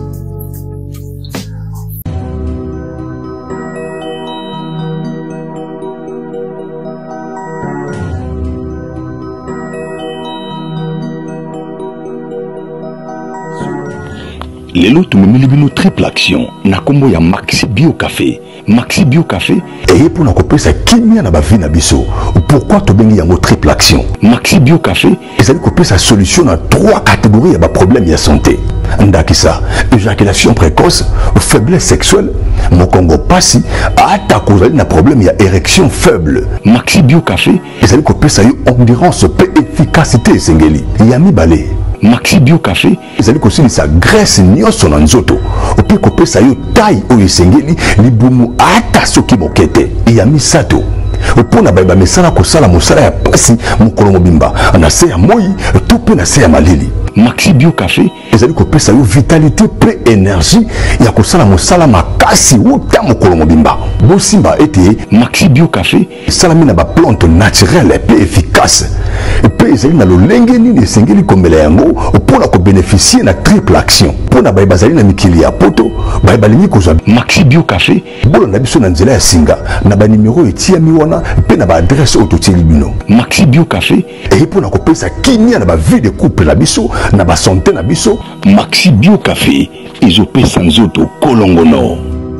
S9: Lelo tumemeli bino triple action na kombo ya Maxi Bio Café. Maxi Bio Café et pour na kopesa kimia na ba vie na biso. Pourquoi to bengi yango triple action? Maxi Bio Café ezali kopesa solution na trois catégories ya ba problème ya santé. Ndakisa, éjaculation précoce, faiblesse sexuelle, mokongo pasi, ata kozali na problème ya érection faible. Maxi Bio Café ezali kopesa yo endurance pe efficacité esengeli. Yami balé. Maxi Bio Café ezali kosilisa graisse nyonso na nzoto ope kopesa yo taille oyo esengeli libumu ata soki mokete ya misato opona bayeba misala kosala mosala ya pasi mokolo mobimba na se ya moi to pe na se ya malili. Maxi Bio Café ezali kopesa yo vitalité pre énergie ya kosala mosala makasi wuta mokolo mobimba. Bosimba ete Maxi Bio Café salami na ba plante naturelle pe efficace pe ezali na lolenge nini esengeli kombela yango mpona ko bénéficier na triple action mpona bayeba zali na mikili ya poto bayeba lingi kozwa Maxi Bio Café bolanda biso na nzela ya singa na ba numéro etiami wana pe na ba adresse ototieli bino. Maxi Bio Café e mpona kopesa kimia na ba vie de couple na biso na ba santé na biso. Maxi Bio Café ezopesa nzoto kolongono.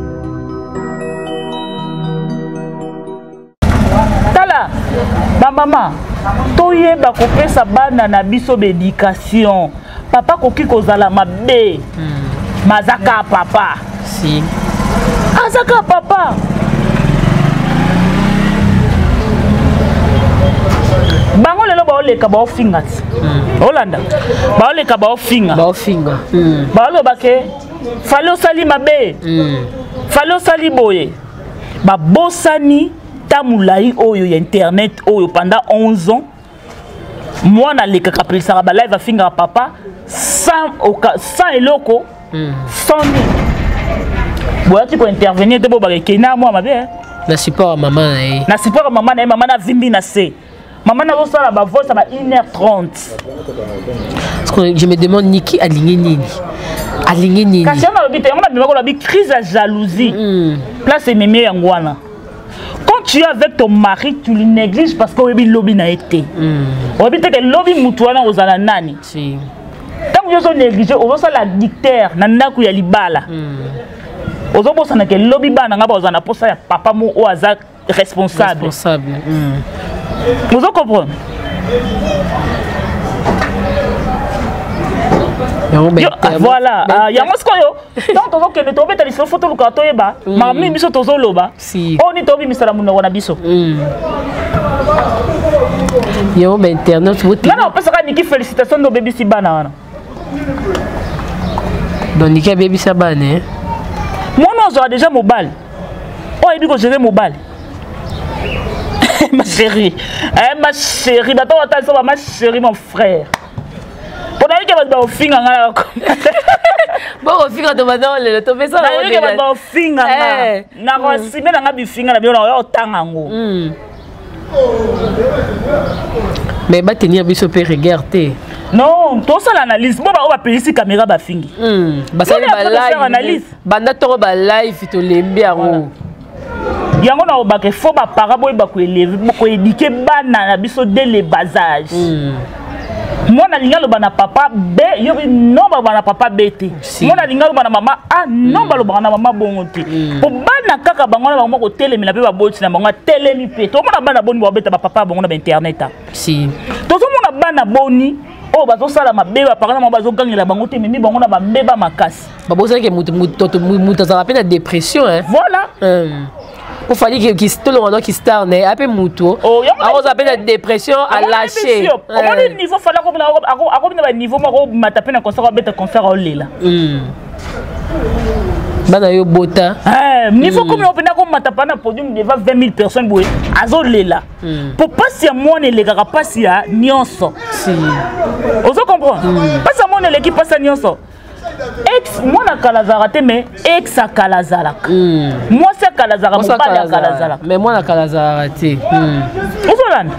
S1: Tala ba mama toyeba kopesa bana na biso bédication. Papa koki kozala mabe. Mm. Mazaka papa.
S2: Si.
S1: Azaka papa. Bango lelo ba oleka ba ofinga. Mm. Olanda. Ba oleka ba ofinga.
S2: Ba ofinga. Mm.
S1: Ba lo bake falo sali mabe. Mm. Falo sali boye. Ba bosani tamulai oyo ya internet oyo pendant onze ans. Moi na leka kapelisa ba live afinga papa sans sans eloko. Mm. cent mille. Boya tu peux intervenir de bo ba kena moi mabe.
S2: Na support maman na e.
S1: Na support maman na e maman na vimbi na se. Maman na voix la voix ça va une heure trente.
S2: Parce que je me demande Niki aligné nini. Aligné nini.
S1: Quand on a habité, on a besoin de crise de jalousie. Mm. Place mémé yangwana. Quand tu es avec ton mari, tu le négliges parce que le lobby n'a été. On va dire que le lobby mutuana aux alanani.
S2: Si.
S1: Tant que tu négligé, on va la dictaire, nanda kuya libala. On va dire que le lobby bana ngaba ozana posa ya papa mo o aza responsable.
S2: Responsable.
S1: Vous comprenez? Voilà, il y a un scoyo. Donc, tu as trouvé ta liste photo, tu as trouvé ba. Ma mimi biso tozo loba.
S2: Si.
S1: On est tombé misala muna wana biso.
S2: Yo ben internet vous.
S1: Non non, parce que Niki félicitations de baby Sibana wana.
S2: Donc Niki baby Sibana.
S1: Moi non, j'ai déjà mobile. Oh, il dit que j'ai mobile. Ma chérie, eh, ma chérie, bah toi attends ça ma chérie mon frère. Pour aller que va au fin ngala.
S2: Bon au fin de maintenant le to ça.
S1: Aller que va au fin ngala. Na ko sime na ngabi fin ngala bien na otanga ngo.
S2: Mais ba tenir biso pe regarder.
S1: Non, tout ça l'analyse. Bon bah on va payer si caméra ba fingi.
S2: Hmm. Ba ça ba live. Banda to ba live to lembi ango.
S1: Yango na obake fo ba parabo ba ko élever ko éduquer bana na biso dès le bas âge. Moi na linga lo bana papa B yo non ba bana papa B T. Moi na linga lo bana mama A non ba lo bana mama bongo te. Po bana kaka bango na bango ko telemi na pe ba boti na bango telemi pe. To mona bana boni ba beta ba papa bango na internet.
S2: Si.
S1: To so mona bana boni oh bazo sala mabe ba parana mo bazo gangela bango te memi bango na ba mbeba makasi.
S2: Ba boza ke mutu mutu mutu za rapena dépression hein.
S1: Voilà.
S2: Il fallait que qui tout le monde qui star né après muto a on appelle la dépression à lâcher
S1: au moins niveau fallait qu'on a a niveau moi mataper na concert bête concert au lela
S2: bana yo bota
S1: eh niveau comme on peut na ko mataper na podium devant vingt mille personnes boy azo lela pour passer moi ne les gars passer à nyonso
S2: si
S1: on se comprend passer moi ne l'équipe passe à nyonso ex moi na kalazara te mais ex a kalazara moi c'est kalazara mo pas kalazara
S2: mais moi na kalazara te
S1: on Voilà.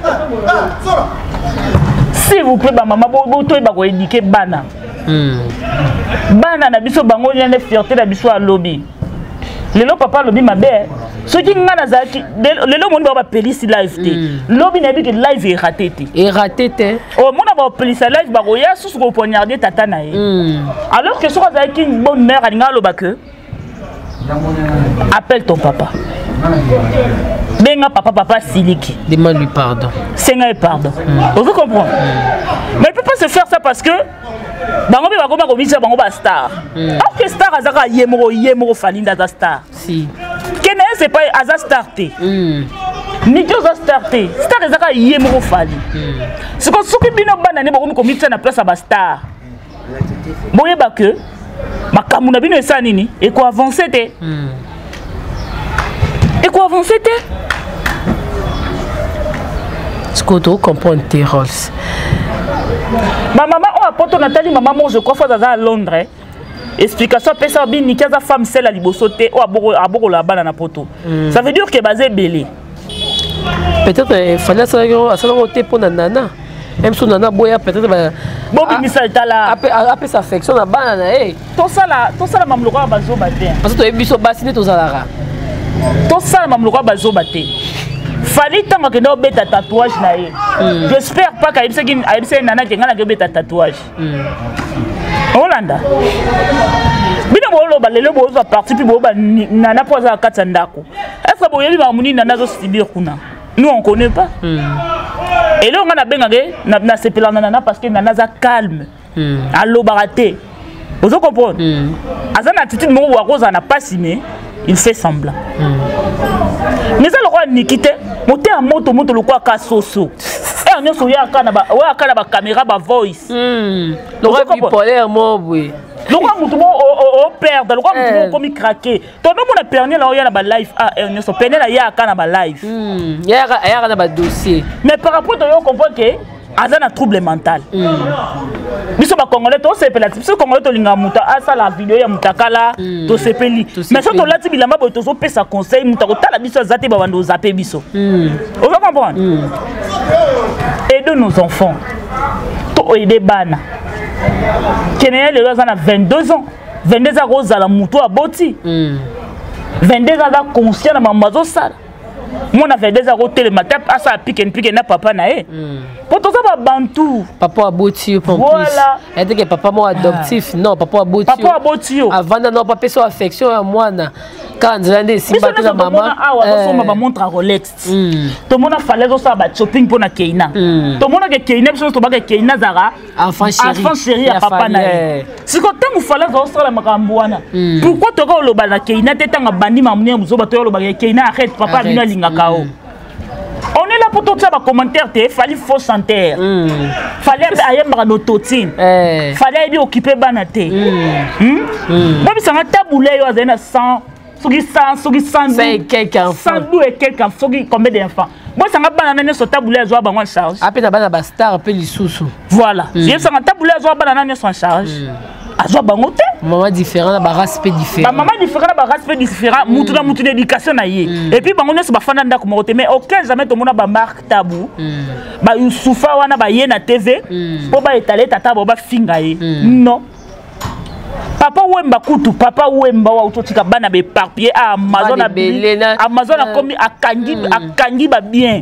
S1: S'il vous plaît, maman, vous pouvez éduquer bana. Bana na biso bango y a une fierté na biso à lobby. Lelo papa lobby ma belle. Ce qui ngana zaki lelo monde ba police live té. Lobby na bi que live est raté té.
S2: Et raté té.
S1: Oh mon ba police live ba ya sous ko poignarder tata na ye. Alors que so zaki une bonne mère alinga loba que appelle ton papa. Benga papa papa siliki.
S2: Demande lui pardon.
S1: Senga pardon. Vous comprenez? Mais il peut pas se faire ça parce que bango ba ko ba ko bango ba star. Alors que star azaka yemoro yemoro falinda za star.
S2: Si.
S1: Kene c'est pas aza starté. Ni que za starté. Star azaka yemoro fali. C'est comme soki bino bana ne ba ko komita na place ba star. Boye ba que makamu na bino esa nini et ko avancer té. Et quoi avancer té?
S2: Ce que tu comprends tes rôles.
S1: Ma maman, on a porté Nathalie, ma maman, je crois que à Londres. Explication, ça bien ni qu'à femme celle à libosoté ou à Boro à Boro la balle na poto. Ça veut dire que basé belé.
S2: Peut-être il fallait ça à ça on pour nana. Même si nana boya peut-être bah
S1: bon misal tala
S2: après après sa affection na banana eh.
S1: Tout ça là, tout ça là mam lokwa bazo baté.
S2: Parce que tu es biso bassiné to zalara.
S1: Tout ça mam lokwa bazo baté. Fallait tant que no beta tatouage na ye. J'espère pas qu'il y ait nana qui ngana beta tatouage. Hollanda. Bino bolo ba lelo bo va partir puis bo ba nana poza katsa ndako. Est-ce que bo yebi ba muni nana zo sibir kuna? Nous on connaît pas. Et là on a benga na na sepela nana parce que nana za calme. Allo baraté. Vous comprenez? Azana attitude mo wa koza na pas simé, il fait semblant. Mais ça le roi Nikite, monter en moto moto le quoi ka soso. Et on est sur ya kana ba wa kana ba caméra ba voice.
S2: Le roi bipolaire mo oui.
S1: Le roi moto au perdre, le roi moto comme craquer. Ton nom on a perdu là ya na ba live ah on est sur peine là ya kana ba live.
S2: Ya ya na ba dossier.
S1: Mais par rapport à on comprend que Azan a trouble mental. Biso ba congolais to sepela biso congolais to linga muta asa la vidéo ya mutakala to sepeli. Mais so to lati bilamba bo to so pesa conseil mutako tala biso zate ba bando zaper biso. On va comprendre. Aidez nos enfants. To aider bana. Kenaya le Azan a vingt-deux ans. vingt-deux ans rosa la muto a boti. vingt-deux ans da conscient na mamazo sala. Moi on avait des arrotés le matin à ça pique and pique na papa na eh pour tout ça ba bantou
S2: papa aboti pour plus elle dit que papa moi adoptif non papa aboti
S1: papa aboti
S2: avant non papa so affection à moi na quand ndende simba na maman
S1: ah ouais so ma montre Rolex tout le monde a fallu ça ba shopping pour na Keina tout le monde que Keina biso to ba que Keina zara
S2: enfant chéri
S1: enfant chéri à papa na si quand tu fallait ça la makambo wana pourquoi to ko lo ba na Keina tetanga bandi mamuni muzo ba to lo ba Keina arrête papa bino Ngakao. On est là pour tout ça, commentaire, il fallait faux santé. Fallait aller à l'autotine. Fallait bien occuper Banaté. Moi, je suis un taboulé, il y a cent, cent,
S2: quelqu'un.
S1: cent et quelqu'un, combien d'enfants. Moi, je suis un banane sur taboulé, je vais en charge.
S2: Après, la banane star, appelle les sous-sous.
S1: Voilà. Je suis un taboulé, je vais banane en charge. Azwa bangote
S2: maman différent ba respect différent
S1: maman différent ba respect différent mutu na mutu d'éducation na ye et puis bangote so ba fanda ndako mokote mais aucun jamais to mona ba marque tabou ba Youssoufa wana ba ye na T V po ba étaler tata ba finga ye non papa wemba kutu papa wemba wa utotika bana be papier à Amazon a Amazon a commis akangi akangi ba bien.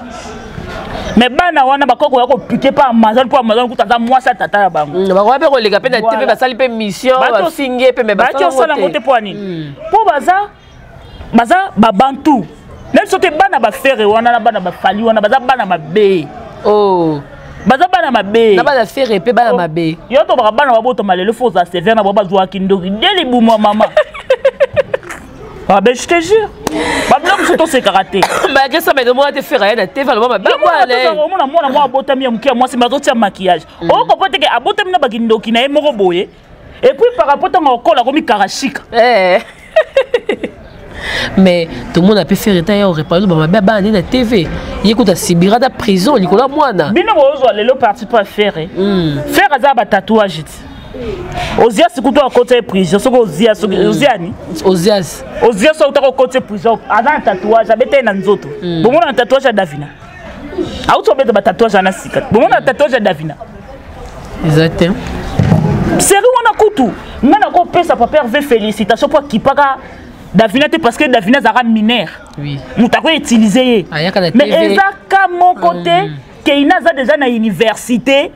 S1: Mais bana wana bakoko yako piquer pas Amazon pour Amazon kutaza moi ça tata ya bango.
S2: Ba ko ba ko lega pe na T V ba sali pe mission ba finge pe me ba
S1: sala ngote pour ani. Pour baza baza ba bantu. Même sote bana ba faire wana na bana ba fali wana baza bana mabe.
S2: Oh.
S1: Baza bana mabe.
S2: Na bana faire pe bana mabe.
S1: Yo to ba bana ba boto malele fo za sévère na ba bazwa kindori. Deli bumo mama. Ah ben je te jure. Bah non, c'est ton c'est karaté.
S2: Bah qu'est-ce que ça me demande de faire rien à T V le moment. Bah moi là.
S1: Moi moi moi abotami ya moi c'est ma zotia maquillage. Oh comprends que abotami na bagindoki na emoro boye. Et puis par rapport à encore la komi karachika.
S2: Eh. Mais tout le monde a pu faire état au repas bah ma baba na T V. Il écoute à Sibira da prison, il kola mwana.
S1: Bino ozo lelo parti pas faire. Faire za ba tatouage. Ozias kuto à côté prison, soko Ozias Oziani.
S2: Ozias.
S1: Ozias sauta à côté prison. Avant tatouage, abete na nzoto. Bomo na tatouage à Davina. auto beta ba tatouage na sika bon on a tatouage à Davina
S2: exactement
S1: série on a kutu ngana ko pesa papa Hervé félicitations pour qui paka Davina parce que Davina zara mineur
S2: oui
S1: muta ko utiliser mais ezaka mon côté Keina za déjà na université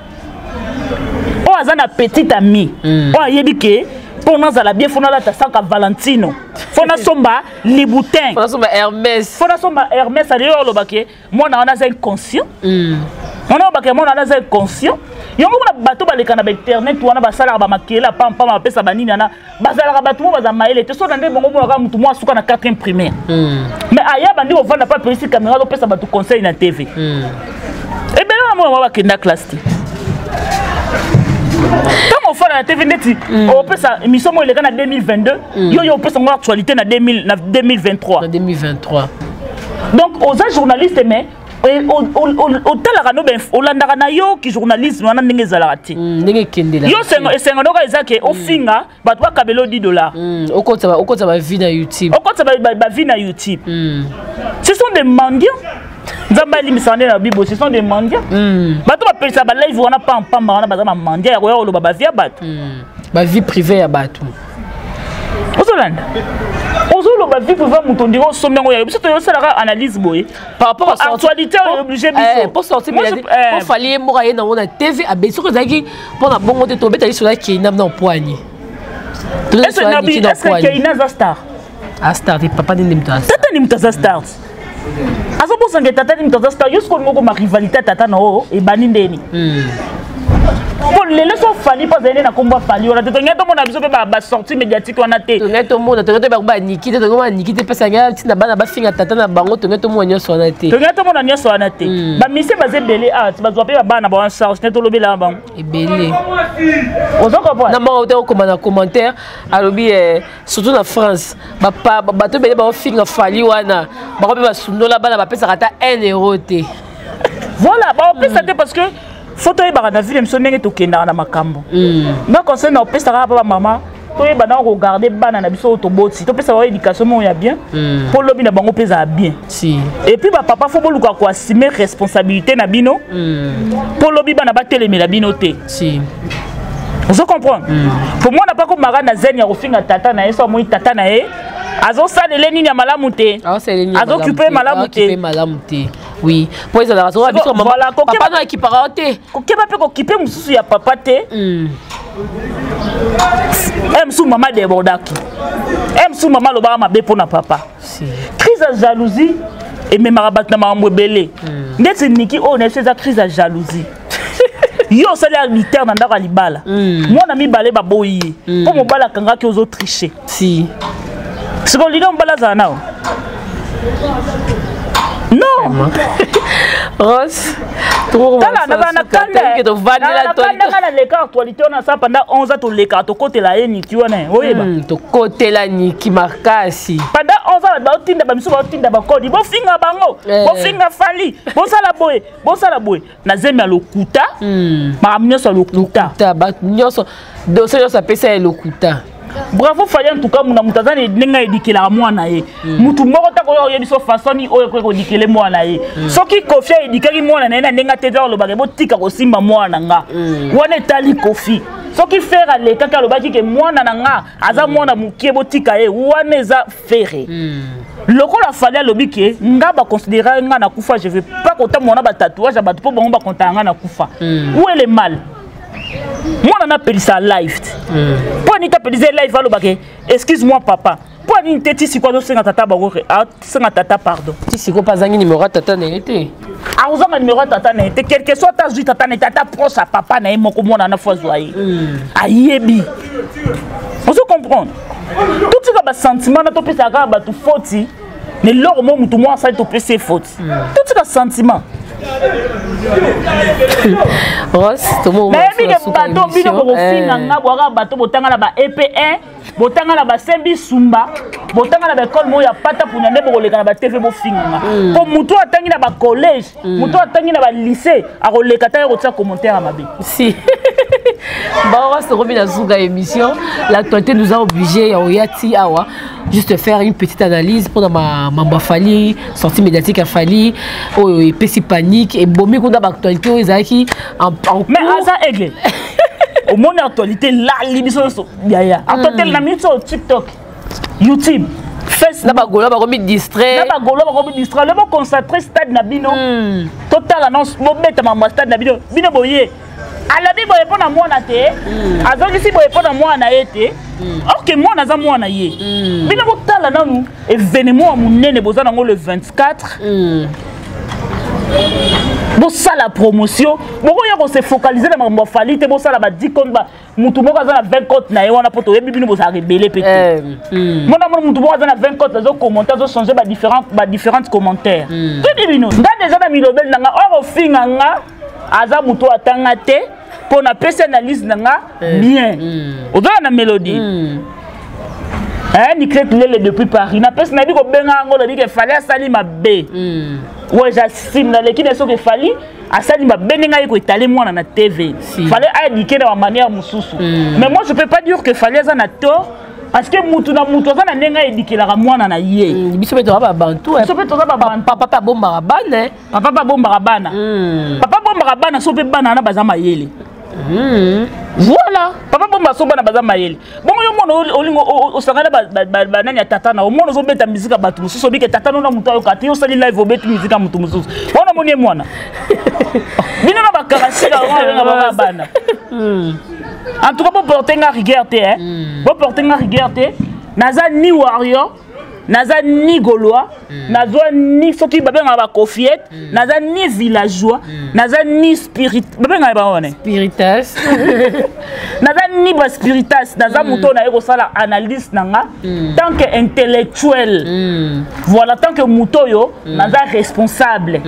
S1: o azana petite amie o ayebi ke pour nous à la bien fona la tasaka Valentino fona somba Liboutin
S2: fona somba Hermès
S1: fona somba Hermès a yo lobake moi na on a inconscient on a bake moi na on a inconscient yongo na bato baleka na internet wana basala ba makela pam pam ba pesa banini na bazala bato mo baza maele te so na ndé bongo mo ka mutu mo asuka na quatrième primaire mais aya bandi o vanda pas police caméra do pesa bato conseil na T V et ben là moi ba kenda classe ti quand on fait la T V net on peut ça émission moi il est en deux mille vingt-deux yo yo peut ça actualité na deux mille vingt-trois
S2: deux mille vingt-trois
S1: donc aux journalistes mais au au au tel rano ben Olanda na yo qui journalisme wana ndenge zalati
S2: ndenge kendela
S1: yo sengo esengo ndoka ezake ofinga bato ba kabelo dix dollars
S2: okota ba okota ba vie na YouTube
S1: okota ba ba vie na YouTube ce sont des mendiants nzamba limisane na bibo ce sont des mendiants bato ba pelisa ba live wana pam pam wana baza ma mendiant ya ko ba vie bato
S2: ba vie privée ya bato
S1: Ozolanda Ozolo ba vie privée mutondi ko somengo ya biso to sala analyse boye
S2: par rapport à
S1: actualité obligé biso
S2: pour sortir pour fallait moraye na on T V a biso ko zaki pour na bongo te to beta sur la Keina na poignet
S1: est-ce que Keina za star
S2: a star et papa de mta
S1: tata ni mta za star azo bo sanga tata ni mta za star yusko ngoko ma rivalité tata na o e bani ndeni bon les leçons fallait pas aller na combat fallait on a tout ngata mon abiso ba ba sortie médiatique on a té
S2: ngata mon to ngata ba nikite to ngoma nikite pesa nga tina bana ba finga tata na bango to ngata mo nyoso on a té
S1: to ngata mon nyoso on a té ba mise ba zebele ah ba zo pe ba bana ba en charge neto lobela ba
S2: ebele
S1: ozo comprendre
S2: na mo to comme na commentaire alobi surtout na France ba ba to bele ba finga fallait wana ba ko ba sundola bana ba pesa kata un euro té
S1: voilà ba pesa té parce que photo e ba na ville mso ndenge to kenda na makambo na conseil na pesa ka papa maman to e ba na regarder bana na biso to boti to pesa wa éducation mo ya bien pour lobi na bango pesa bien
S2: si
S1: et puis ba papa faut boluka ko assumer responsabilité na bino pour lobi bana ba telemela bino te
S2: si
S1: vous comprenez pour moi na pas ko mara na zen ya kofinga tata na eso mo tata na e azo salele nini ya malamu te azo occuper malamu te
S2: malamu te oui pour ça la raison biso maman papa na équipara te
S1: kokeba pe kokipe mususu ya papa te mm em sou maman débordaki em sou maman loba mabe pona papa si crise de jalousie et même rabat na mambo belé ndetse niki o na ceza crise de jalousie yo sala arbitre na ndaka libala mwana mi balé baboyi po mo bala kanga ki ozo tricher
S2: si
S1: c'est qu'on liga mbala za nao non
S2: Ross
S1: trop tala na na kanda to vanila to na le cas actualité on a ça pendant onze ans to le cas to côté la eni tu vois né oyeba
S2: to côté la ni ki makasi
S1: pendant onze ans ba tinda ba miso ba tinda ba kodi bo finga bango bo finga fali bo sala boye bo sala boye na zemi ya lokuta ma amnyoso lokuta
S2: ta ba nyoso do se yo sa pesa e lokuta
S1: bravo fallait en tout cas muna mutazani ninga edikela mwana ye mutu moko ta ko yo biso façon oyo ko dikele mwana ye soki kofi edikeli mwana na ninga teza lo bagebo tika ko simba mwana nga wana tali kofi soki fera le kaka lo baki ke mwana na nga aza mwana mukie botika ye wana za fere loko la fallait lobike nga ba considérer nga na kufa je veux pas compter mwana ba tatouage ba to bon ba compter nga na kufa où est le mal moi on a appelé ça live pour ni t'appeler live allo bake excuse-moi papa pour ni teti si quoi do senga tata bango senga tata pardon
S2: ti si ko pas zangi numéro tata na été
S1: a uzanga numéro tata na été quelque soit ta zui tata na tata proche à papa na moko mona na fois zoyi ayebi on se comprendre tout ce ba sentiment na to pesa ka ba tu faute mais lors mo mutu mo ça to pesa faute tout ce sentiment
S2: Ross, tout le monde.
S1: Mais bien que bateau, bien que vous finissez nga boira bateau, botanga la ba E P un, botanga la ba Sembi Sumba, botanga la ba école moya pata pour n'aller pour les gars ba T V bo finga. Pour mutu atangi na ba collège, mutu atangi na ba lycée, a relé kata ya rotia commentaire à ma vie.
S2: Si. Bah Ross, revient à Zouga émission. L'actualité nous a obligé à Oyati Awa. juste faire une petite analyse pour ma ma Fally sortie médiatique à Fally oh et puis panique et bomi qu'on a actualité aux Zaki en
S1: mais ça aigle au monde actualité là libiso ya ya actualité na minute sur TikTok YouTube
S2: face na ba golo ba ko mi distrait
S1: na ba golo ba ko mi distrait le bon concentré stade na bino total annonce mo beta ma stade na bino bino boye ala bi boye pona mwana te azoki si boye pona mwana ete ok mwana za mwana ye bino botala nanu événement munene bozana ngo le vingt-quatre bon ça la promotion bon on se focaliser dans ma Fally te bon ça la ba dix compte ba mutu moko za na vingt compte na ye wana poto yebi bino boza rebelle pété mona mona mutu moko za na vingt compte zo commentaire zo changer ba différents ba différents commentaires tout bino nda déjà na milobel nanga o finga nga aza mutu atanga te pour na personnalise nanga bien ozo na mélodie hein ni crête lele depuis Paris na pesa na bi ko benga ngolo bi ke Fally asali mabe ouais j'assume na l'équipe de que Fally asali mabe ninga iko étaler moi na T V Fally a indiqué de manière mususu mais moi je peux pas dire que Fally a na tort parce que mutu na mutu za na nenga indiqué la mwana na ye
S2: biso beto ba bantu
S1: biso beto ba bantu
S2: papa pa bomba bana
S1: papa pa bomba bana papa bomba bana so pe bana na bazama yele voilà papa bomba so bana baza mayele bon yo mono olingo osangana ba nani tata na omono zo beta musique batu mususu bike tata no na mutu ayo kati yo sali live obeta musique mutu mususu ona moni mwana bino na bakarasika ona ba bana en tout cas pour porter nga rigueur te hein pour porter nga rigueur te naza ni warrior naza ni gaulois naza ni soki babenga ba kofiette naza ni villageois naza ni spirit babenga ba one
S2: spiritas
S1: naza ni ba spiritas naza muto na eko sala analyse nanga tant que intellectuel voilà tant que muto yo naza responsable.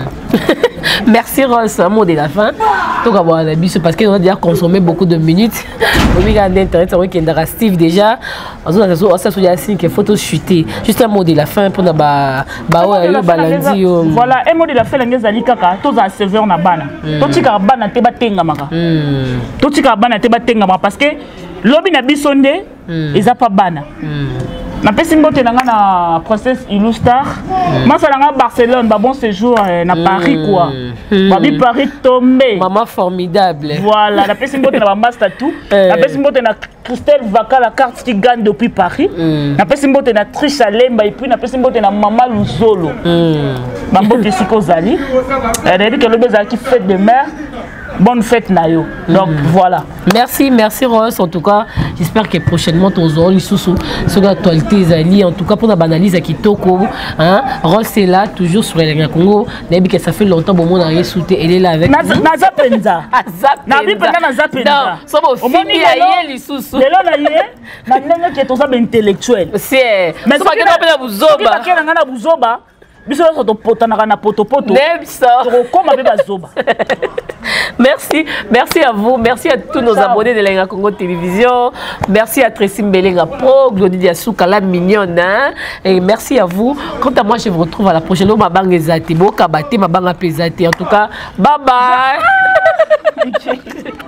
S2: Merci Ross, un mot de la fin. Donc avoir un habit parce qu'on a déjà consommé beaucoup de minutes. On regarde internet, on regarde Steve déjà. On a ça sur la signe que photo chuter. Juste un mot de la fin pour na ba ba ouais balandi.
S1: Voilà, un mot de la fin les ali kaka, tous à serveur na bana. Toti ka bana te batenga maka. Toti ka bana te batenga maka parce que lobi na bisonde eza pas bana. Na pesi mbote nanga na process Illustar masa nanga Barcelone ba bon séjour na Paris quoi ba bi Paris tombé
S2: maman formidable
S1: voilà na pesi mbote na ba master tout na pesi mbote na Christelle Vaca la carte qui gagne depuis Paris na pesi mbote na Trisha Lemba et puis na pesi mbote na Mama Luzolo ba mbote sikozali elle dit que le beza qui fête de mère. Bonne fête Nayo. Donc mm -hmm. voilà.
S2: Merci, merci Ross. En tout cas, j'espère que prochainement ton zone sous sur l'actualité Zali. En tout cas pour la analyse à Kitoko, hein. Ross est là toujours sur les Congo. Nabi que ça fait longtemps bon on a rien sauté. Elle est là avec
S1: nous. Na zapenza.
S2: Nabi penza na zapenza. Non, ça va finir à yé sous sous.
S1: De là na yé. Na nanga qui est aussi intellectuel.
S2: C'est. Mais ça va que na buzoba.
S1: Qui va que na buzoba. Biso so to potana na poto poto. Comme avec bazoba.
S2: Merci, merci à vous, merci à tous nos Ciao. abonnés de la Congo Télévision, merci à Tracy Mbelenga Pro, Glody Diasouka, la mignonne, hein? Et merci à vous. Quant à moi, je vous retrouve à la prochaine. Ma bang est zati, bo kabate, ma bang a pesate. En tout cas, bye bye.